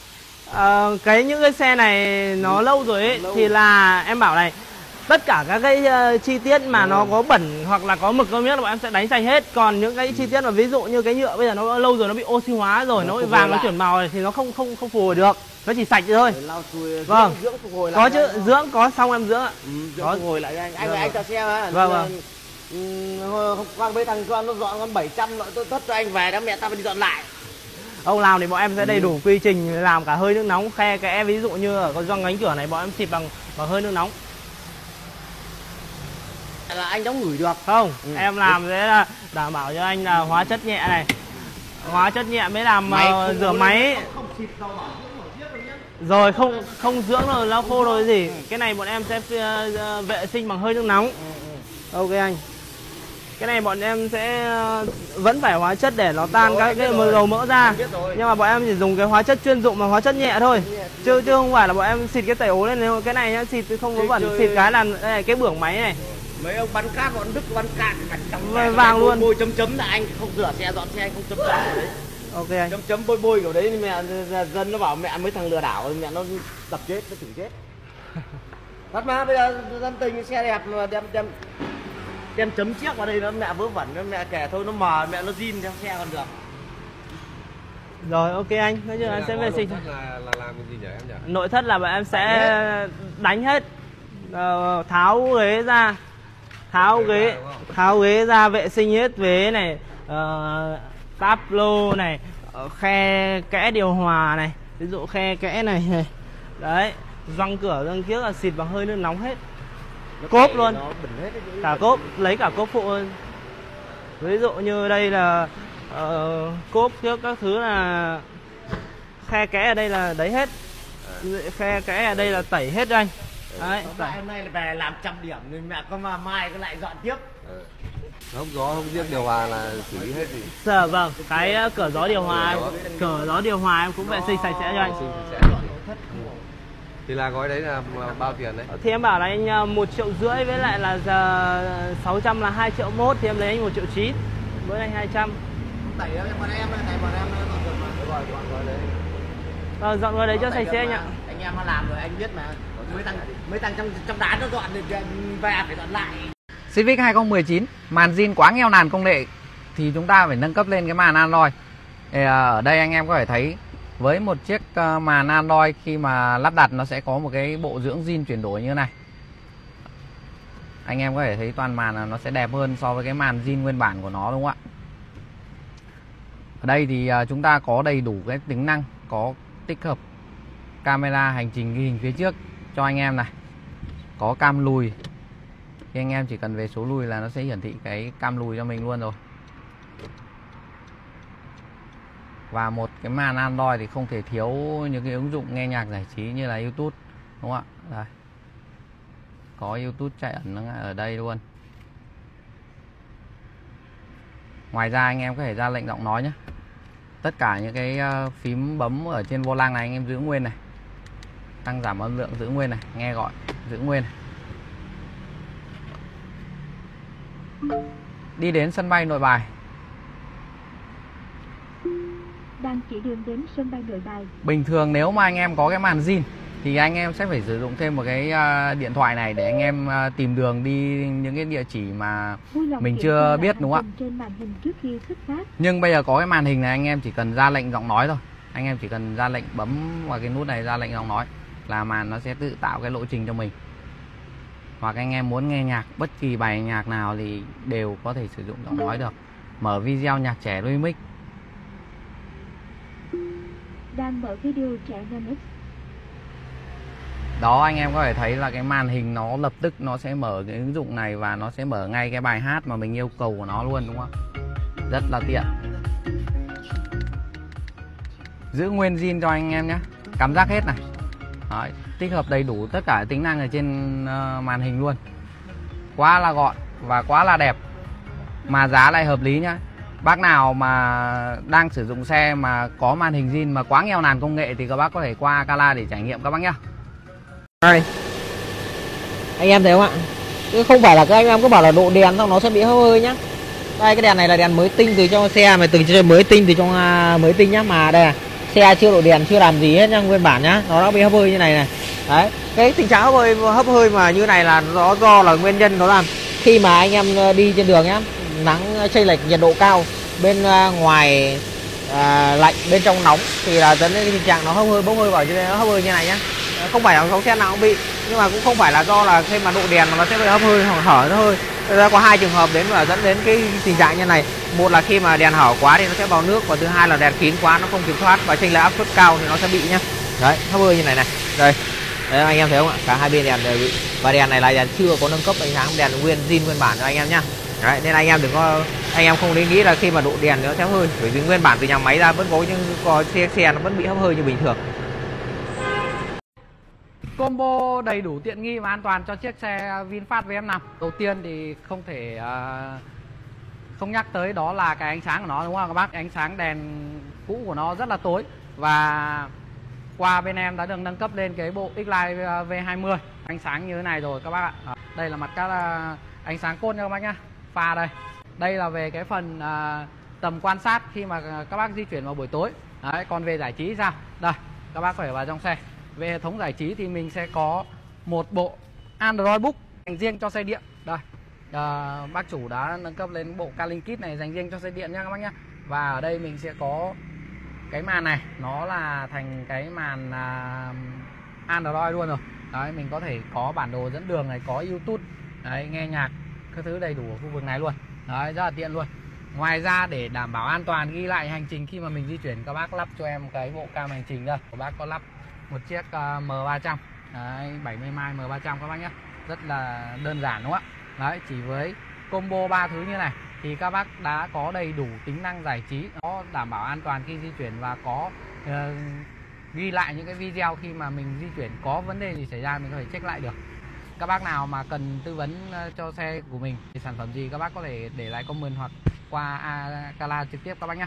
Ờ, cái những cái xe này nó ừ. lâu rồi ấy lâu. Thì là em bảo này, tất cả các cái uh, chi tiết mà ừ. nó có bẩn hoặc là có mực có miếng là bọn em sẽ đánh sạch hết. Còn những cái chi tiết mà ví dụ như cái nhựa bây giờ nó lâu rồi nó bị oxy hóa rồi, nó, nó bị vàng nó chuyển màu này, thì nó không không không phục hồi được, nó chỉ sạch thôi. Vâng, dưỡng, dưỡng phục hồi lại có chứ, dưỡng có xong em dưỡng ạ. Ừ, dưỡng có. Phục hồi lại anh anh vâng. anh cho xe mà. Vâng vâng. Hôm qua mấy thằng con nó dọn con bảy trăm loại tôi tất cho anh về đó, mẹ tao phải đi dọn lại. Ông làm thì bọn em sẽ đầy đủ quy trình làm cả hơi nước nóng, khe kẽ, ví dụ như ở con gioăng cánh cửa này bọn em xịt bằng bằng hơi nước nóng. Là anh đóng ngửi được không? Ừ. Em làm thế là đảm bảo cho anh là hóa chất nhẹ này, hóa chất nhẹ mới làm máy uh, rửa máy. Không, không xịt dầu bảo dưỡng rồi không không dưỡng rồi lau khô rồi gì. Ừ. Cái này bọn em sẽ uh, vệ sinh bằng hơi nước nóng. Ừ, ừ. Ok anh. Cái này bọn em sẽ vẫn phải hóa chất để nó tan các cái dầu mỡ ra. Nhưng mà bọn em chỉ dùng cái hóa chất chuyên dụng mà hóa chất nhẹ thôi. Chứ chứ không phải là bọn em xịt cái tẩy ố lên. Nếu cái này nhá, xịt không có bẩn, xịt cái là đây này, cái bưởng máy này. Mấy ông bắn cát bọn Đức bắn cạn cảnh vàng, vàng luôn. Bôi chấm chấm là anh không rửa xe dọn xe anh không chấm chấm đấy. Ok anh. Chấm chấm bôi bôi kiểu đấy mẹ dân nó bảo mẹ mấy thằng lừa đảo mẹ nó đập chết nó chửi chết. Thật mà bây giờ dân tình xe đẹp mà đem đem đem chấm chiếc vào đây nó mẹ vớ vẩn nó mẹ kẻ thôi nó mờ mẹ nó zin trong xe còn được. Rồi ok anh, nói chung là em sẽ vệ sinh. Là, là làm cái gì nhỉ em nhỉ? Nội thất là bọn em sẽ đánh hết, ờ, tháo ghế ra, tháo ghế, tháo ghế ra vệ sinh hết ghế này, uh, táp lô này, khe kẽ điều hòa này, ví dụ khe kẽ này, này. Đấy, gioăng cửa gioăng trước là xịt bằng hơi nước nóng hết, cốp luôn, cả cốp, lấy cả cốp phụ luôn. Ví dụ như đây là uh, cốp trước các thứ là khe kẽ ở đây là đấy hết, khe kẽ ở đây là tẩy hết anh. Đấy, tại hôm nay là về làm trăm điểm nên mẹ có mà mai có lại dọn tiếp. Ừ. Hông gió không riêng điều hòa là xử lý hết gì. Dạ vâng, cái cửa gió điều hòa, cửa gió điều hòa em cũng vệ sinh sạch sẽ cho anh. Thì là gói đấy là bao tiền đấy? Thì em bảo là anh một triệu rưỡi với lại là giờ sáu trăm là hai triệu mốt, thì em lấy anh một triệu chín với anh hai trăm. Tẩy bọn em, tẩy bọn em dọn dọn mà. Rồi dọn gói đấy. Ờ, dọn gói đấy cho sạch sẽ anh ạ. Anh em nó làm rồi anh biết mà. Mấy thằng mấy thằng trong trong đá nó dọn thì về phải dọn lại. Civic hai không một chín màn zin quá nghèo nàn công nghệ thì chúng ta phải nâng cấp lên cái màn Android. Thì ở đây anh em có thể thấy với một chiếc màn Android khi mà lắp đặt nó sẽ có một cái bộ dưỡng zin chuyển đổi như thế này. Anh em có thể thấy toàn màn là nó sẽ đẹp hơn so với cái màn zin nguyên bản của nó, đúng không ạ? Ở đây thì chúng ta có đầy đủ cái tính năng, có tích hợp camera hành trình ghi hình phía trước cho anh em này, có cam lùi. Thì anh em chỉ cần về số lùi là nó sẽ hiển thị cái cam lùi cho mình luôn rồi. Và một cái màn Android thì không thể thiếu những cái ứng dụng nghe nhạc giải trí như là YouTube, đúng không ạ? Đây. Có YouTube chạy ẩn ở đây luôn. Ngoài ra anh em có thể ra lệnh giọng nói nhé. Tất cả những cái phím bấm ở trên vô lăng này anh em giữ nguyên này. Tăng giảm âm lượng giữ nguyên này, nghe gọi giữ nguyên này. Đi đến sân bay Nội Bài. Đang chỉ đường đến sân bay Nội Bài. Bình thường nếu mà anh em có cái màn zin thì anh em sẽ phải sử dụng thêm một cái điện thoại này để anh em tìm đường đi những cái địa chỉ mà mình chưa biết, đúng không ạ? Trên màn hình trước khi xuất phát. Nhưng bây giờ có cái màn hình này anh em chỉ cần ra lệnh giọng nói thôi. Anh em chỉ cần ra lệnh bấm vào cái nút này ra lệnh giọng nói là màn nó sẽ tự tạo cái lộ trình cho mình. Hoặc anh em muốn nghe nhạc bất kỳ bài nhạc nào thì đều có thể sử dụng giọng nói được. Mở video nhạc trẻ remix. Đang mở video trẻ remix. Đó, anh em có thể thấy là cái màn hình nó lập tức nó sẽ mở cái ứng dụng này và nó sẽ mở ngay cái bài hát mà mình yêu cầu của nó luôn, đúng không? Rất là tiện. Giữ nguyên zin cho anh em nhé. Cảm giác hết này. Đấy, tích hợp đầy đủ tất cả tính năng ở trên uh, màn hình luôn. Quá là gọn và quá là đẹp. Mà giá lại hợp lý nhá. Bác nào mà đang sử dụng xe mà có màn hình zin mà quá nghèo nàn công nghệ thì các bác có thể qua Akala để trải nghiệm các bác nhá. Đây. Anh em thấy không ạ? Chứ không phải là các anh em cứ bảo là độ đèn xong nó sẽ bị hơi nhá. Đây, cái đèn này là đèn mới tinh từ trong xe, mà từng chơi mới tinh từ trong uh, mới tinh nhá, mà đây là xe chưa độ đèn, chưa làm gì hết nhá, nguyên bản nhá, nó đã bị hấp hơi như này này. Đấy, cái tình trạng hấp hơi hấp hơi mà như này là nó do là nguyên nhân nó làm khi mà anh em đi trên đường nhá, nắng chênh lệch nhiệt độ cao, bên ngoài à, lạnh bên trong nóng thì là dẫn đến cái tình trạng nó hấp hơi bốc hơi vào, cho nên nó hấp hơi như này nhá. Không phải là dòng xe nào cũng bị, nhưng mà cũng không phải là do là khi mà độ đèn mà nó sẽ bị hấp hơi hoặc hở nó hơi. Thật ra có hai trường hợp đến và dẫn đến cái tình trạng như này. Một là khi mà đèn hở quá thì nó sẽ vào nước, và thứ hai là đèn kín quá nó không kiểm soát và chênh lệch áp suất cao thì nó sẽ bị nhá. Đấy, hấp hơi như này này. Đây. Đấy, anh em thấy không ạ? Cả hai bên đèn đều bị. Và đèn này là đèn chưa có nâng cấp ánh sáng, đèn nguyên zin nguyên bản cho anh em nhá. Đấy, nên anh em đừng có anh em không nên nghĩ là khi mà độ đèn nó sẽ hơi, bởi vì nguyên bản từ nhà máy ra vẫn có, nhưng có xe xe nó vẫn bị hấp hơi như bình thường. Combo đầy đủ tiện nghi và an toàn cho chiếc xe VinFast vê ép năm. Đầu tiên thì không thể uh, không nhắc tới đó là cái ánh sáng của nó, đúng không các bác? Ánh sáng đèn cũ của nó rất là tối, và qua bên em đã được nâng cấp lên cái bộ X-Line V hai mươi. Ánh sáng như thế này rồi các bác ạ. À, đây là mặt các uh, ánh sáng cốt nha các bác nhá. Pha đây. Đây là về cái phần uh, tầm quan sát khi mà các bác di chuyển vào buổi tối. Đấy, còn về giải trí sao? Đây, các bác có thể vào trong xe. Về hệ thống giải trí thì mình sẽ có một bộ Android Book dành riêng cho xe điện. Đây, à, bác chủ đã nâng cấp lên bộ Calling Kit này dành riêng cho xe điện nha các bác nhé. Và ở đây mình sẽ có cái màn này nó là thành cái màn uh, Android luôn rồi. Đấy, mình có thể có bản đồ dẫn đường này, có YouTube, đấy, nghe nhạc, các thứ đầy đủ ở khu vực này luôn. Đấy, rất là tiện luôn. Ngoài ra để đảm bảo an toàn ghi lại hành trình khi mà mình di chuyển, các bác lắp cho em cái bộ cam hành trình đây. Các bác có lắp một chiếc uh, M ba trăm, đấy, bảy mươi mai M ba trăm các bác nhé. Rất là đơn giản đúng không ạ? Đấy, chỉ với combo ba thứ như này thì các bác đã có đầy đủ tính năng giải trí, có đảm bảo an toàn khi di chuyển và có uh, ghi lại những cái video khi mà mình di chuyển có vấn đề gì xảy ra mình có thể check lại được. Các bác nào mà cần tư vấn cho xe của mình thì sản phẩm gì các bác có thể để lại comment hoặc qua Akala trực tiếp các bác nhé.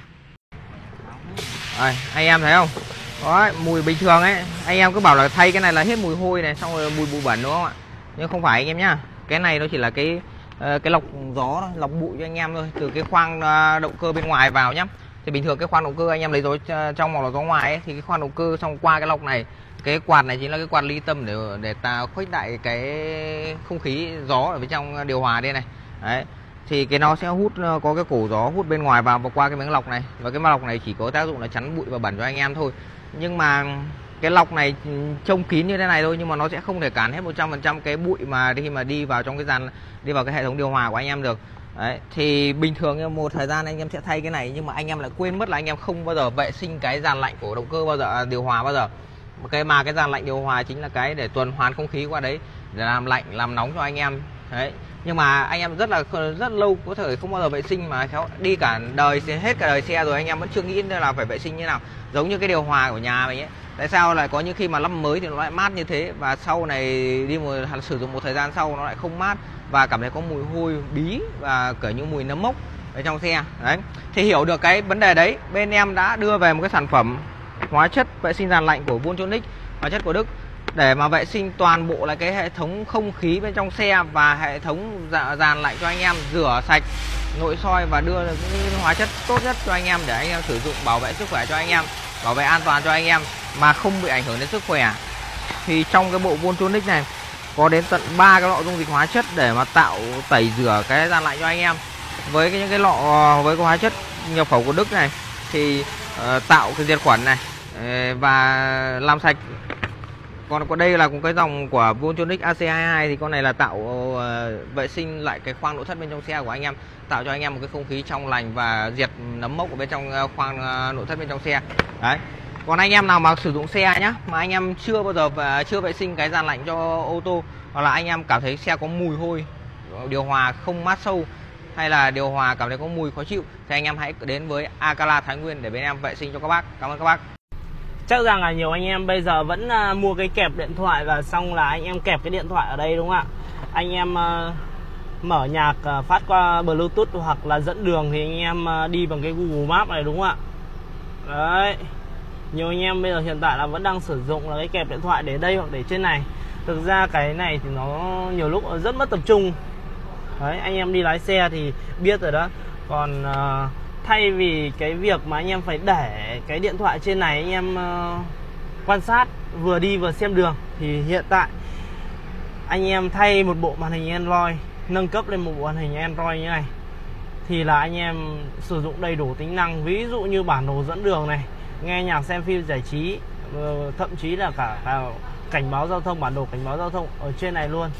Đây, anh em thấy không? Đó, mùi bình thường ấy, anh em cứ bảo là thay cái này là hết mùi hôi này, xong rồi mùi bụi bẩn đúng không ạ? Nhưng không phải anh em nhá. Cái này nó chỉ là cái cái lọc gió thôi, lọc bụi cho anh em thôi, từ cái khoang động cơ bên ngoài vào nhá. Thì bình thường cái khoang động cơ anh em lấy gió trong hoặc là gió ngoài ấy, thì cái khoang động cơ xong qua cái lọc này, cái quạt này chính là cái quạt ly tâm để để ta khuếch đại cái không khí gió ở bên trong điều hòa đây này. Đấy. Thì cái nó sẽ hút, có cái cổ gió hút bên ngoài vào và qua cái miếng lọc này, và cái lọc này chỉ có tác dụng là chắn bụi và bẩn cho anh em thôi. Nhưng mà cái lọc này trông kín như thế này thôi, nhưng mà nó sẽ không thể cản hết một trăm phần trăm cái bụi mà khi mà đi vào trong cái dàn, đi vào cái hệ thống điều hòa của anh em được. Đấy, thì bình thường một thời gian anh em sẽ thay cái này, nhưng mà anh em lại quên mất là anh em không bao giờ vệ sinh cái dàn lạnh của động cơ bao giờ, điều hòa bao giờ. Cái mà cái dàn lạnh điều hòa chính là cái để tuần hoàn không khí qua đấy để làm lạnh, làm nóng cho anh em. Đấy. Nhưng mà anh em rất là rất lâu có thể không bao giờ vệ sinh, mà khéo đi cả đời, hết cả đời xe rồi anh em vẫn chưa nghĩ là phải vệ sinh như nào. Giống như cái điều hòa của nhà mình ấy, tại sao lại có những khi mà lắp mới thì nó lại mát như thế, và sau này đi một sử dụng một thời gian sau nó lại không mát và cảm thấy có mùi hôi bí và cỡ những mùi nấm mốc ở trong xe. Đấy, thì hiểu được cái vấn đề đấy, bên em đã đưa về một cái sản phẩm hóa chất vệ sinh dàn lạnh của Voltronic, hóa chất của Đức, để mà vệ sinh toàn bộ là cái hệ thống không khí bên trong xe và hệ thống dàn lạnh cho anh em, rửa sạch, nội soi và đưa những hóa chất tốt nhất cho anh em để anh em sử dụng, bảo vệ sức khỏe cho anh em, bảo vệ an toàn cho anh em mà không bị ảnh hưởng đến sức khỏe. Thì trong cái bộ Voltronic này có đến tận ba cái lọ dung dịch hóa chất để mà tạo tẩy rửa cái dàn lạnh cho anh em. Với cái, những cái lọ với cái hóa chất nhập khẩu của Đức này thì uh, tạo cái diệt khuẩn này uh, và làm sạch. Còn có đây là cũng cái dòng của Voltronic A C hai mươi hai, thì con này là tạo uh, vệ sinh lại cái khoang nội thất bên trong xe của anh em, tạo cho anh em một cái không khí trong lành và diệt nấm mốc ở bên trong uh, khoang uh, nội thất bên trong xe. Đấy. Còn anh em nào mà sử dụng xe nhá, mà anh em chưa bao giờ và chưa vệ sinh cái dàn lạnh cho ô tô, hoặc là anh em cảm thấy xe có mùi hôi, điều hòa không mát sâu, hay là điều hòa cảm thấy có mùi khó chịu, thì anh em hãy đến với Akala Thái Nguyên để bên em vệ sinh cho các bác. Cảm ơn các bác. Chắc rằng là nhiều anh em bây giờ vẫn uh, mua cái kẹp điện thoại và xong là anh em kẹp cái điện thoại ở đây đúng không ạ? Anh em uh, mở nhạc uh, phát qua Bluetooth hoặc là dẫn đường thì anh em uh, đi bằng cái Google Maps này đúng không ạ? Đấy. Nhiều anh em bây giờ hiện tại là vẫn đang sử dụng là cái kẹp điện thoại để đây hoặc để trên này. Thực ra cái này thì nó nhiều lúc rất mất tập trung. Đấy, anh em đi lái xe thì biết rồi đó. Còn uh, thay vì cái việc mà anh em phải để cái điện thoại trên này anh em uh, quan sát vừa đi vừa xem đường, thì hiện tại anh em thay một bộ màn hình Android, nâng cấp lên một bộ màn hình Android như này, thì là anh em sử dụng đầy đủ tính năng, ví dụ như bản đồ dẫn đường này, nghe nhạc, xem phim giải trí, uh, thậm chí là cả, cả cảnh báo giao thông, bản đồ cảnh báo giao thông ở trên này luôn.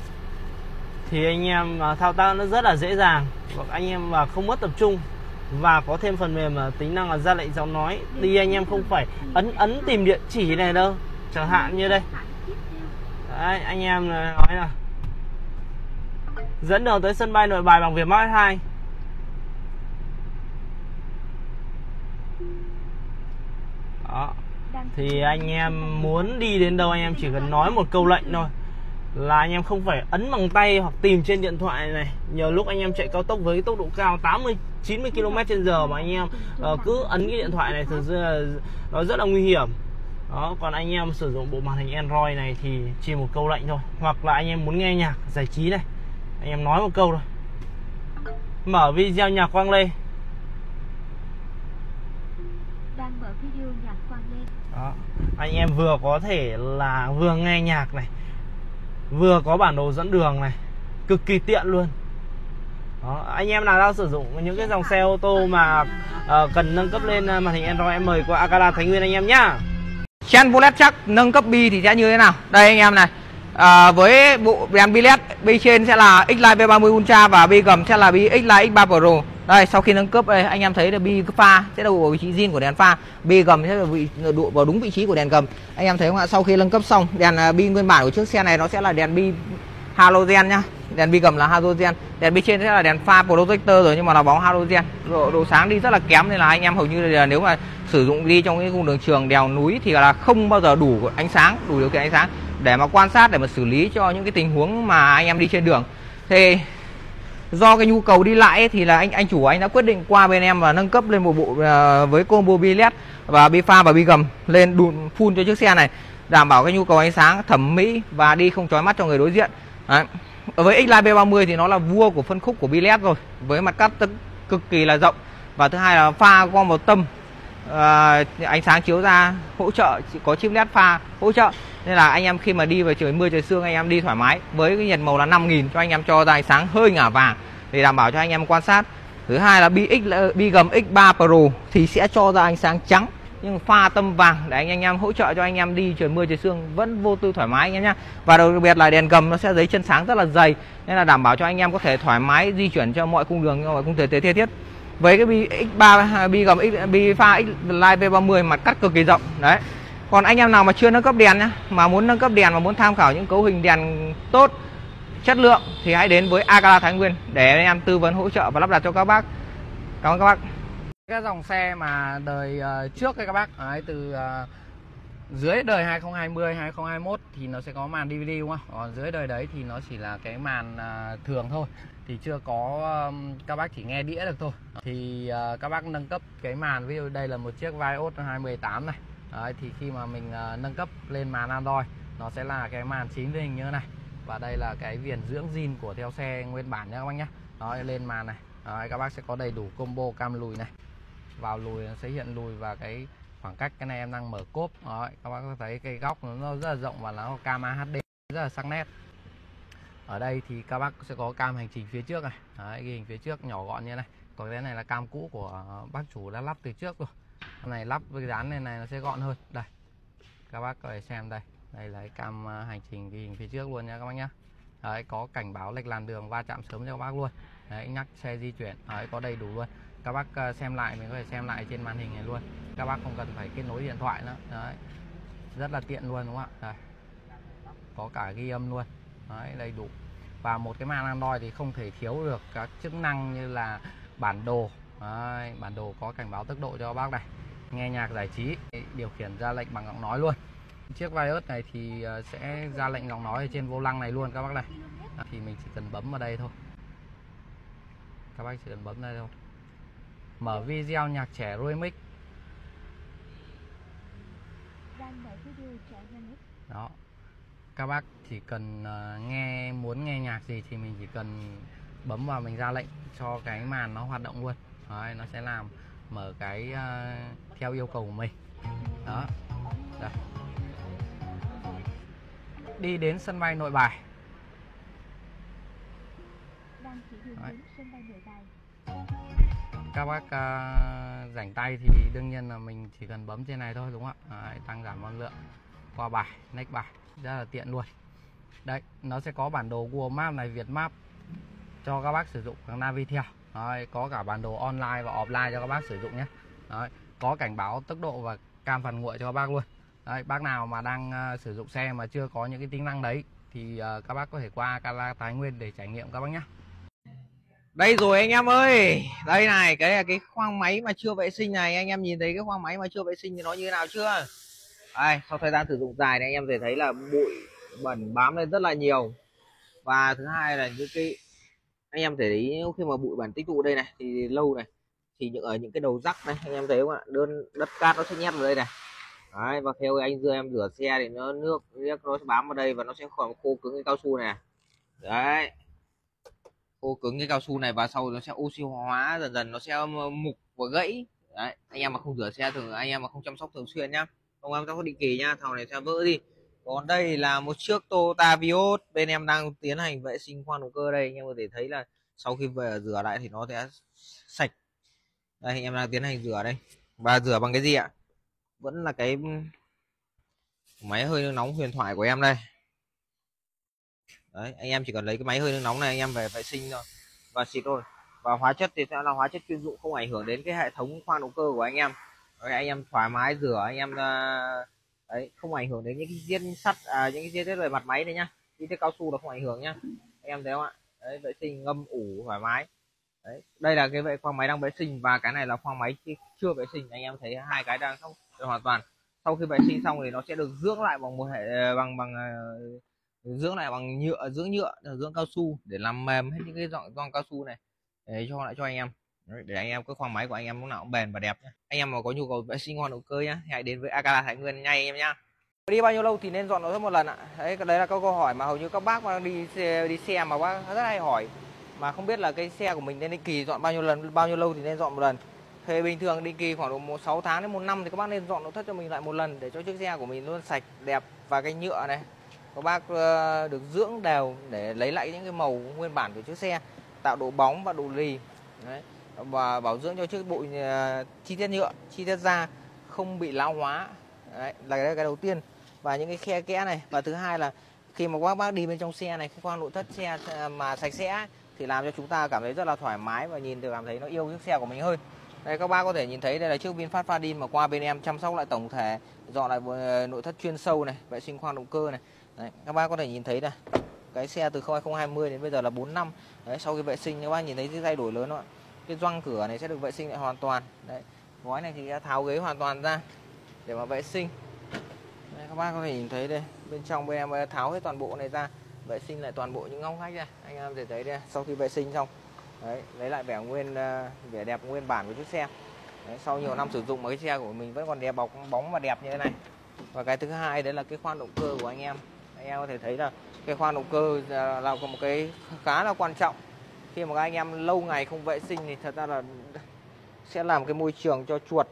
Thì anh em uh, thao tác nó rất là dễ dàng, và anh em và uh, không mất tập trung. Và có thêm phần mềm là tính năng là ra lệnh giọng nói, đi anh em không phải ấn ấn tìm địa chỉ này đâu. Chẳng hạn như đây. Đấy, anh em nói là dẫn đường tới sân bay Nội Bài bằng Vietmaps ét hai. Đó. Thì anh em muốn đi đến đâu anh em chỉ cần nói một câu lệnh thôi, là anh em không phải ấn bằng tay hoặc tìm trên điện thoại này. Nhiều lúc anh em chạy cao tốc với tốc độ cao tám mươi chín mươi ki lô mét trên giờ mà anh em uh, cứ ấn cái điện thoại này, thực sự là nó rất là nguy hiểm. Đó, còn anh em sử dụng bộ màn hình Android này thì chỉ một câu lệnh thôi, hoặc là anh em muốn nghe nhạc giải trí này, anh em nói một câu thôi. Mở video nhạc Quang Lê. Đang mở video nhạc Quang Lê. Đó, anh em vừa có thể là vừa nghe nhạc này, vừa có bản đồ dẫn đường này, cực kỳ tiện luôn. Đó, anh em nào đang sử dụng những cái dòng xe ô tô mà uh, cần nâng cấp lên màn hình Android, em mời qua Akala Thái Nguyên anh em nhá. Chevrolet chắc nâng cấp bi thì sẽ như thế nào? Đây anh em này. À, với bộ đèn bi led, bi trên sẽ là X-Line B ba mươi Ultra và bi gầm sẽ là bi X-Line X ba Pro. Đây, sau khi nâng cấp đây anh em thấy là bi pha sẽ đậu vào vị trí zin của đèn pha, bi gầm sẽ là đụ vào đúng vị trí của đèn gầm. Anh em thấy không ạ? Sau khi nâng cấp xong, đèn bi nguyên bản của chiếc xe này nó sẽ là đèn bi halogen nhá. Đèn bi gầm là halogen, đèn bi trên sẽ là đèn pha projector rồi nhưng mà là bóng halogen. Độ, độ sáng đi rất là kém nên là anh em hầu như là nếu mà sử dụng đi trong cái cung đường trường đèo núi thì là không bao giờ đủ ánh sáng, đủ điều kiện ánh sáng để mà quan sát, để mà xử lý cho những cái tình huống mà anh em đi trên đường. Thì do cái nhu cầu đi lại ấy, thì là anh anh chủ anh đã quyết định qua bên em và nâng cấp lên một bộ uh, với combo bi led và bi pha và bi gầm lên đun full cho chiếc xe này, đảm bảo cái nhu cầu ánh sáng thẩm mỹ và đi không chói mắt cho người đối diện. Đấy. Với X-Line B ba mươi thì nó là vua của phân khúc của bi led rồi, với mặt cắt cực kỳ là rộng, và thứ hai là pha qua một tâm uh, ánh sáng chiếu ra hỗ trợ, có chip led pha hỗ trợ, nên là anh em khi mà đi vào trời mưa trời sương anh em đi thoải mái. Với cái nhiệt màu là năm nghìn cho anh em cho ra ánh sáng hơi ngả vàng để đảm bảo cho anh em quan sát. Thứ hai là bi X bi gầm X ba Pro thì sẽ cho ra ánh sáng trắng nhưng pha tâm vàng để anh anh em hỗ trợ cho anh em đi trời mưa trời sương vẫn vô tư thoải mái anh em nhá. Và đặc biệt là đèn gầm nó sẽ giấy chân sáng rất là dày nên là đảm bảo cho anh em có thể thoải mái di chuyển cho mọi cung đường, mọi cung thời tiết thiết. Với cái bi X ba bi gầm X, bi pha X-Line B ba mươi mặt cắt cực kỳ rộng đấy. Còn anh em nào mà chưa nâng cấp đèn nhá, mà muốn nâng cấp đèn và muốn tham khảo những cấu hình đèn tốt, chất lượng thì hãy đến với Akala Thái Nguyên để anh em tư vấn hỗ trợ và lắp đặt cho các bác. Cảm ơn các bác. Cái dòng xe mà đời uh, trước ấy các bác, đấy, từ uh, dưới đời hai không hai không hai không hai mốt thì nó sẽ có màn đê vê đê đúng không? Còn dưới đời đấy thì nó chỉ là cái màn uh, thường thôi, thì chưa có um, các bác chỉ nghe đĩa được thôi. Thì uh, các bác nâng cấp cái màn, ví dụ đây là một chiếc Vios hai một tám này. Đấy, thì khi mà mình uh, nâng cấp lên màn Android nó sẽ là cái màn chín hình như thế này. Và đây là cái viền dưỡng zin của theo xe nguyên bản nha các bác nhé. Đó, lên màn này. Đấy, các bác sẽ có đầy đủ combo cam lùi này. Vào lùi nó sẽ hiện lùi và cái khoảng cách, cái này em đang mở cốp. Đấy, các bác có thấy cái góc nó rất là rộng và nó có cam a hát đê rất là sắc nét. Ở đây thì các bác sẽ có cam hành trình phía trước này. Đấy, ghi hình phía trước nhỏ gọn như này. Còn cái này là cam cũ của bác chủ đã lắp từ trước rồi. Cái này lắp với dán này này nó sẽ gọn hơn. Đây, các bác có thể xem đây. Đây là cái cam hành trình ghi hình phía trước luôn nha các bác nhé. Đấy, có cảnh báo lệch làn đường va chạm sớm cho các bác luôn. Đấy, nhắc xe di chuyển. Đấy, có đầy đủ luôn. Các bác xem lại, mình có thể xem lại trên màn hình này luôn. Các bác không cần phải kết nối điện thoại nữa. Đấy, rất là tiện luôn đúng không ạ? Đây, có cả ghi âm luôn. Đấy, đầy đủ. Và một cái màn Android thì không thể thiếu được các chức năng như là bản đồ. Đấy, bản đồ có cảnh báo tốc độ cho các bác này, nghe nhạc giải trí, điều khiển ra lệnh bằng giọng nói luôn. Chiếc Vios này thì sẽ ra lệnh giọng nói ở trên vô lăng này luôn các bác này. Thì mình chỉ cần bấm vào đây thôi. Các bác chỉ cần bấm đây thôi. Mở video nhạc trẻ remix. Đó. Các bác chỉ cần uh, nghe muốn nghe nhạc gì thì mình chỉ cần bấm vào, mình ra lệnh cho cái màn nó hoạt động luôn. Đấy, nó sẽ làm mở cái uh, theo yêu cầu của mình. Đó. Đây. Đi đến sân bay Nội Bài. Đấy. Các bác uh, rảnh tay thì đương nhiên là mình chỉ cần bấm trên này thôi đúng không ạ? Đấy, tăng giảm âm lượng, qua bài, next bài, rất là tiện luôn. Đấy, nó sẽ có bản đồ Google Maps này, Việt Map cho các bác sử dụng bằng Navitel. Đấy, có cả bản đồ online và offline cho các bác sử dụng nhé. Đấy, có cảnh báo tốc độ và cam phản nguội cho các bác luôn. Đấy, bác nào mà đang uh, sử dụng xe mà chưa có những cái tính năng đấy thì uh, các bác có thể qua Akala Thái Nguyên để trải nghiệm các bác nhé. Đây rồi anh em ơi, đây này, cái là cái khoang máy mà chưa vệ sinh này, anh em nhìn thấy cái khoang máy mà chưa vệ sinh thì nó như thế nào chưa? Đây, sau thời gian sử dụng dài này anh em thể thấy là bụi bẩn bám lên rất là nhiều. Và thứ hai là những cái anh em thể thấy khi mà bụi bẩn tích tụ đây này thì lâu này thì những ở những cái đầu rắc này anh em thấy không ạ, đơn đất cát nó sẽ nhét vào đây này. Đấy, và theo anh dưa em rửa xe thì nó nước nước nó sẽ bám vào đây và nó sẽ còn khô cứng cái cao su này. Đấy, khô cứng cái cao su này và sau nó sẽ oxy hóa dần dần, nó sẽ mục và gãy. Đấy, anh em mà không rửa xe thường, anh em mà không chăm sóc thường xuyên nhá, không chăm sóc định kỳ nhá, thằng này sẽ vỡ đi. Còn đây là một chiếc Toyota Vios, bên em đang tiến hành vệ sinh khoang động cơ đây, anh em có thể thấy là sau khi về rửa lại thì nó sẽ sạch. Đây anh em đang tiến hành rửa đây. Và rửa bằng cái gì ạ? Vẫn là cái máy hơi nước nóng huyền thoại của em đây. Đấy, anh em chỉ cần lấy cái máy hơi nước nóng này anh em về vệ sinh thôi và xịt thôi. Và hóa chất thì sẽ là hóa chất chuyên dụng, không ảnh hưởng đến cái hệ thống khoan động cơ của anh em. Đấy, anh em thoải mái rửa, anh em đấy, không ảnh hưởng đến những cái giết sắt, à, những cái giết về mặt máy này nhá. Những cái cao su là không ảnh hưởng nhá, anh em thấy không ạ? Đấy, vệ sinh ngâm ủ thoải mái. Đấy, đây là cái vệ khoang máy đang vệ sinh và cái này là khoang máy chưa vệ sinh. Anh em thấy hai cái đang xong hoàn toàn. Sau khi vệ sinh xong thì nó sẽ được dưỡng lại bằng một hệ bằng bằng dưỡng lại bằng nhựa, dưỡng nhựa, dưỡng cao su để làm mềm hết những cái dọn gioăng cao su này để cho lại cho anh em. Đấy, để anh em cái khoang máy của anh em lúc nào cũng bền và đẹp nhé. Anh em mà có nhu cầu vệ sinh khoang động cơ nhá, hãy đến với Akala Thái Nguyên ngay anh em nhá. Đi bao nhiêu lâu thì nên dọn nó một lần ạ? Đấy, cái đấy là câu câu hỏi mà hầu như các bác mà đi xe, đi xe mà bác rất hay hỏi, mà không biết là cái xe của mình nên định kỳ dọn bao nhiêu lần, bao nhiêu lâu thì nên dọn một lần. Thì bình thường định kỳ khoảng độ một sáu tháng đến một năm thì các bác nên dọn nội thất cho mình lại một lần để cho chiếc xe của mình luôn sạch đẹp. Và cái nhựa này các bác uh, được dưỡng đều để lấy lại những cái màu nguyên bản của chiếc xe, tạo độ bóng và độ lì. Đấy, và bảo dưỡng cho chiếc bộ uh, chi tiết nhựa, chi tiết da không bị lão hóa. Đấy, là cái, cái đầu tiên. Và những cái khe kẽ này. Và thứ hai là khi mà các bác đi bên trong xe này, cái khoang nội thất xe mà sạch sẽ thì làm cho chúng ta cảm thấy rất là thoải mái và nhìn được cảm thấy nó yêu chiếc xe của mình hơn. Đây các bác có thể nhìn thấy đây là chiếc VinFast Fadin mà qua bên em chăm sóc lại tổng thể, dọn lại nội thất chuyên sâu này, vệ sinh khoang động cơ này. Đấy, các bác có thể nhìn thấy này, cái xe từ hai không hai không đến bây giờ là bốn năm. Đấy, sau khi vệ sinh các bác nhìn thấy cái thay đổi lớn đó. Cái gioăng cửa này sẽ được vệ sinh lại hoàn toàn. Đấy, gói này thì đã tháo ghế hoàn toàn ra để mà vệ sinh. Đây, các bác có thể nhìn thấy đây, bên trong bên em tháo hết toàn bộ này ra, vệ sinh lại toàn bộ những ngóc ngách này. Anh em thể thấy đây, sau khi vệ sinh xong, đấy, lấy lại vẻ nguyên vẻ đẹp nguyên bản của chiếc xe. Đấy, sau nhiều năm sử dụng mà cái xe của mình vẫn còn đẹp bọc bóng và đẹp như thế này. Và cái thứ hai đấy là cái khoan động cơ của anh em. Anh em có thể thấy là cái khoan động cơ là một cái khá là quan trọng. Khi mà các anh em lâu ngày không vệ sinh thì thật ra là sẽ làm cái môi trường cho chuột,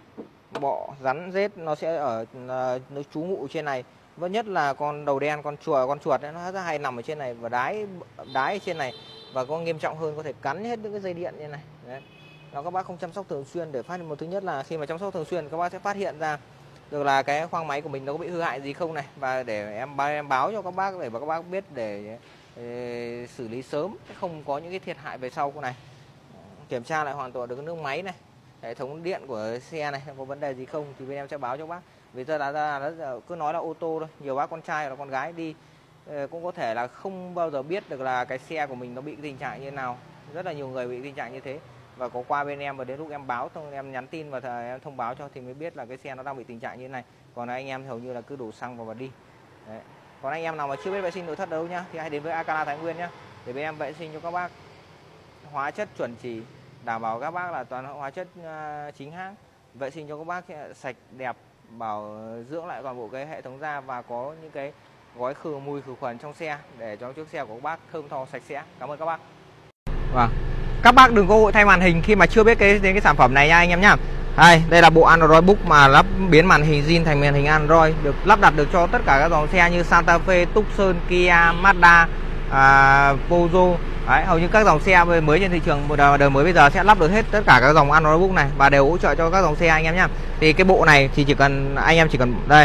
bọ, rắn, rết nó sẽ ở nó trú ngụ trên này. Vẫn nhất là con đầu đen, con chuột, con chuột ấy, nó rất hay nằm ở trên này và đái đái ở trên này, và có nghiêm trọng hơn có thể cắn hết những cái dây điện như này. Đấy. Nó các bác không chăm sóc thường xuyên để phát hiện, một thứ nhất là khi mà chăm sóc thường xuyên các bác sẽ phát hiện ra được là cái khoang máy của mình nó có bị hư hại gì không này, và để em em báo cho các bác để mà các bác biết để, để xử lý sớm, không có những cái thiệt hại về sau này. Kiểm tra lại hoàn toàn được cái nước máy này, hệ thống điện của xe này có vấn đề gì không thì bên em sẽ báo cho bác. Vì giờ đã ra cứ nói là ô tô thôi, nhiều bác con trai hoặc là con gái đi cũng có thể là không bao giờ biết được là cái xe của mình nó bị tình trạng như thế nào. Rất là nhiều người bị tình trạng như thế, và có qua bên em và đến lúc em báo xong em nhắn tin và em thông báo cho thì mới biết là cái xe nó đang bị tình trạng như thế này. Còn anh em hầu như là cứ đổ xăng vào và đi. Đấy. Còn anh em nào mà chưa biết vệ sinh nội thất đâu nhá thì hãy đến với Akala Thái Nguyên nhá, để bên em vệ sinh cho các bác. Hóa chất chuẩn chỉ, đảm bảo các bác là toàn hóa chất uh, chính hãng, vệ sinh cho các bác sạch đẹp, bảo dưỡng lại toàn bộ cái hệ thống da và có những cái gói khử mùi khử khuẩn trong xe để cho chiếc xe của các bác thơm tho sạch sẽ. Cảm ơn các bác. Vâng. Các bác đừng có vội thay màn hình khi mà chưa biết cái đến cái sản phẩm này nha anh em nhá. Đây, đây là bộ Android Book mà lắp biến màn hình zin thành màn hình Android, được lắp đặt được cho tất cả các dòng xe như Santa Fe, Tucson, Kia, Mazda, à, Peugeot. Đấy, hầu như các dòng xe mới trên thị trường một đời mới bây giờ sẽ lắp được hết tất cả các dòng Android Book này và đều hỗ trợ cho các dòng xe anh em nhá. Thì cái bộ này thì chỉ cần anh em chỉ cần đây.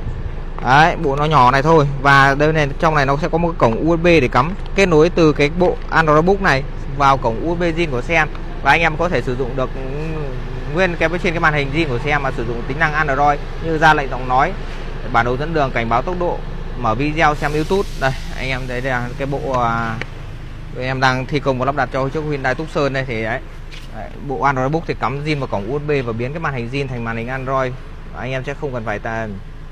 Đấy, bộ nó nhỏ này thôi, và đây này trong này nó sẽ có một cái cổng u ét bê để cắm kết nối từ cái bộ Android Book này vào cổng u ét bê zin của xe, và anh em có thể sử dụng được nguyên cái trên cái màn hình zin của xe mà sử dụng tính năng Android như ra lệnh giọng nói, bản đồ dẫn đường, cảnh báo tốc độ, mở video, xem YouTube. Đây anh em thấy đây là cái bộ uh, em đang thi công và lắp đặt cho chiếc Hyundai Tucson đây thì đấy, đấy bộ Android Book thì cắm zin vào cổng u ét bê và biến cái màn hình zin thành màn hình Android. Anh em sẽ không cần phải ta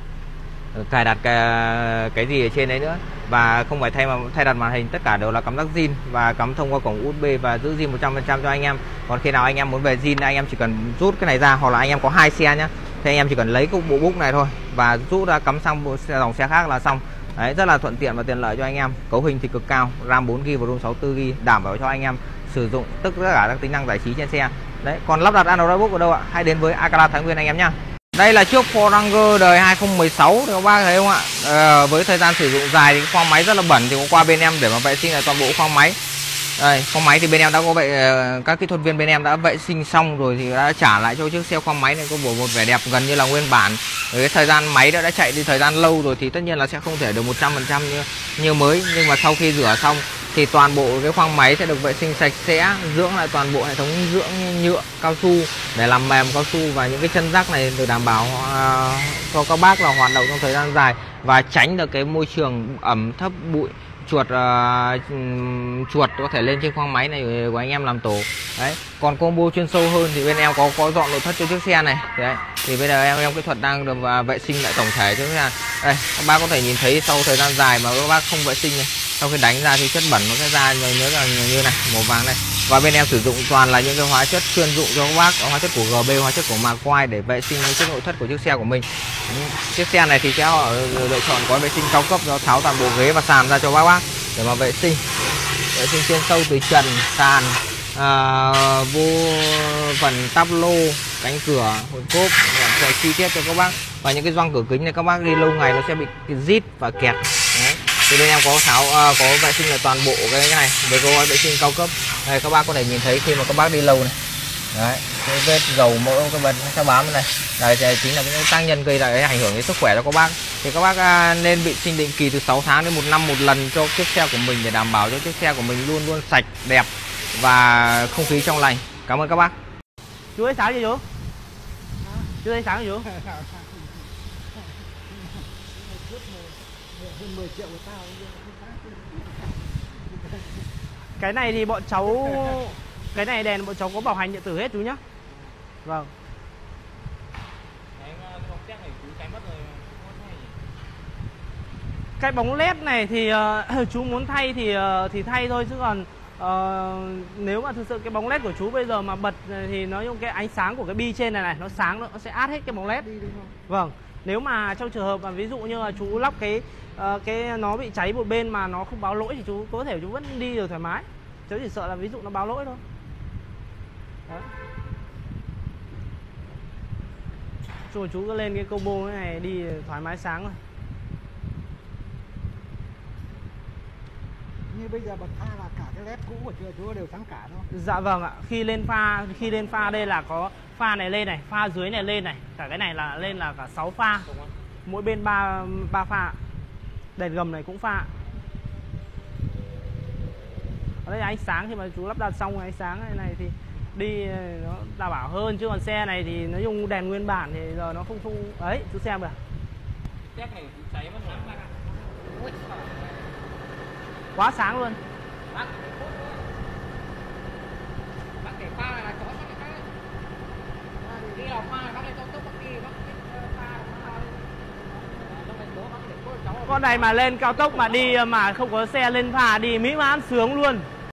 cài đặt cái, cái gì ở trên đấy nữa, và không phải thay mà thay đặt màn hình, tất cả đều là cắm rắc zin và cắm thông qua cổng u ét bê và giữ zin một trăm phần trăm cho anh em. Còn khi nào anh em muốn về zin anh em chỉ cần rút cái này ra, hoặc là anh em có hai xe nhá thì anh em chỉ cần lấy cái bộ book này thôi và rút ra cắm sang bộ xe, dòng xe khác là xong. Đấy, rất là thuận tiện và tiện lợi cho anh em. Cấu hình thì cực cao, RAM bốn gi ga bai và ROM sáu mươi tư gi ga bai, đảm bảo cho anh em sử dụng tất cả các tính năng giải trí trên xe. Đấy, còn lắp đặt Android Book ở đâu ạ? Hãy đến với Akala Thái Nguyên anh em nhá. Đây là chiếc Ford Ranger đời hai không một sáu thì các bác thấy không ạ? À, với thời gian sử dụng dài thì khoang máy rất là bẩn thì có qua bên em để mà vệ sinh lại toàn bộ khoang máy. Đây, khoang máy thì bên em đã có vậy, các kỹ thuật viên bên em đã vệ sinh xong rồi thì đã trả lại cho chiếc xe khoang máy này có bộ một vẻ đẹp gần như là nguyên bản. Với cái thời gian máy đã đã chạy đi thời gian lâu rồi thì tất nhiên là sẽ không thể được một trăm phần trăm như như mới, nhưng mà sau khi rửa xong thì toàn bộ cái khoang máy sẽ được vệ sinh sạch sẽ, dưỡng lại toàn bộ hệ thống dưỡng nhựa cao su để làm mềm cao su, và những cái chân rắc này được đảm bảo uh, cho các bác là hoạt động trong thời gian dài và tránh được cái môi trường ẩm thấp, bụi, chuột uh, chuột có thể lên trên khoang máy này của anh em làm tổ. Đấy, còn combo chuyên sâu hơn thì bên em có có dọn nội thất cho chiếc xe này. Đấy, thì bây giờ em em kỹ thuật đang được uh, vệ sinh lại tổng thể cho chiếc xe. Đây, các bác có thể nhìn thấy sau thời gian dài mà các bác không vệ sinh này, sau khi đánh ra thì chất bẩn nó sẽ ra nhớ là như này, màu vàng này. Và bên em sử dụng toàn là những cái hóa chất chuyên dụng cho các bác, hóa chất của giê bê, hóa chất của Macquarie để vệ sinh chiếc nội thất của chiếc xe của mình. Chiếc xe này thì sẽ họ lựa chọn gói vệ sinh cao cấp, nó tháo toàn bộ ghế và sàn ra cho các bác để mà vệ sinh, vệ sinh chuyên sâu từ trần, sàn, à, vô phần tắp lô, cánh cửa, hồn cốp, để chi tiết cho các bác. Và những cái gioăng cửa kính này các bác đi lâu ngày nó sẽ bị rít và kẹt. Đấy. Thì bên em có tháo uh, có vệ sinh là toàn bộ cái này với gói vệ sinh cao cấp. Đây, các bác có thể nhìn thấy khi mà các bác đi lâu này. Đấy, cái vết dầu mỡ các bạn sẽ bám bên này. Đây thì chính là những tác nhân gây ra cái ảnh hưởng đến sức khỏe cho các bác. Thì các bác uh, nên vệ sinh định kỳ từ sáu tháng đến một năm một lần cho chiếc xe của mình để đảm bảo cho chiếc xe của mình luôn luôn sạch, đẹp và không khí trong lành. Cảm ơn các bác. Chú thấy sáng chưa chú? Chú thấy sáng chưa chú? Cái này thì bọn cháu, cái này đèn bọn cháu có bảo hành điện tử hết chú nhá. Vâng. Cái bóng led này thì uh, chú muốn thay thì uh, thì thay thôi, chứ còn uh, nếu mà thực sự cái bóng led của chú bây giờ mà bật thì nói chung cái ánh sáng của cái bi trên này này nó sáng, nó sẽ át hết cái bóng led. Vâng. Nếu mà trong trường hợp mà ví dụ như là chú lắp cái uh, cái nó bị cháy một bên mà nó không báo lỗi thì chú có thể chú vẫn đi được thoải mái. Chú chỉ sợ là ví dụ nó báo lỗi thôi. Đấy. Chú chú cứ lên cái combo này đi thoải mái sáng rồi. Như bây giờ bật pha là cả cái led cũ của chú đều sáng cả đúng không? Dạ vâng ạ. Khi lên pha, khi lên pha đây là có pha này lên này, pha dưới này lên này, cả cái này là lên là cả sáu pha. Mỗi bên ba ba pha. Đèn gầm này cũng pha. Ở đây ánh sáng khi mà chú lắp đặt xong ánh sáng này, này thì đi nó đảm bảo hơn, chứ còn xe này thì nó dùng đèn nguyên bản thì giờ nó không không ấy, chú xem kìa. Quá sáng luôn. Con này mà lên cao tốc mà đi mà không có xe lên phà đi mỹ mãn sướng luôn.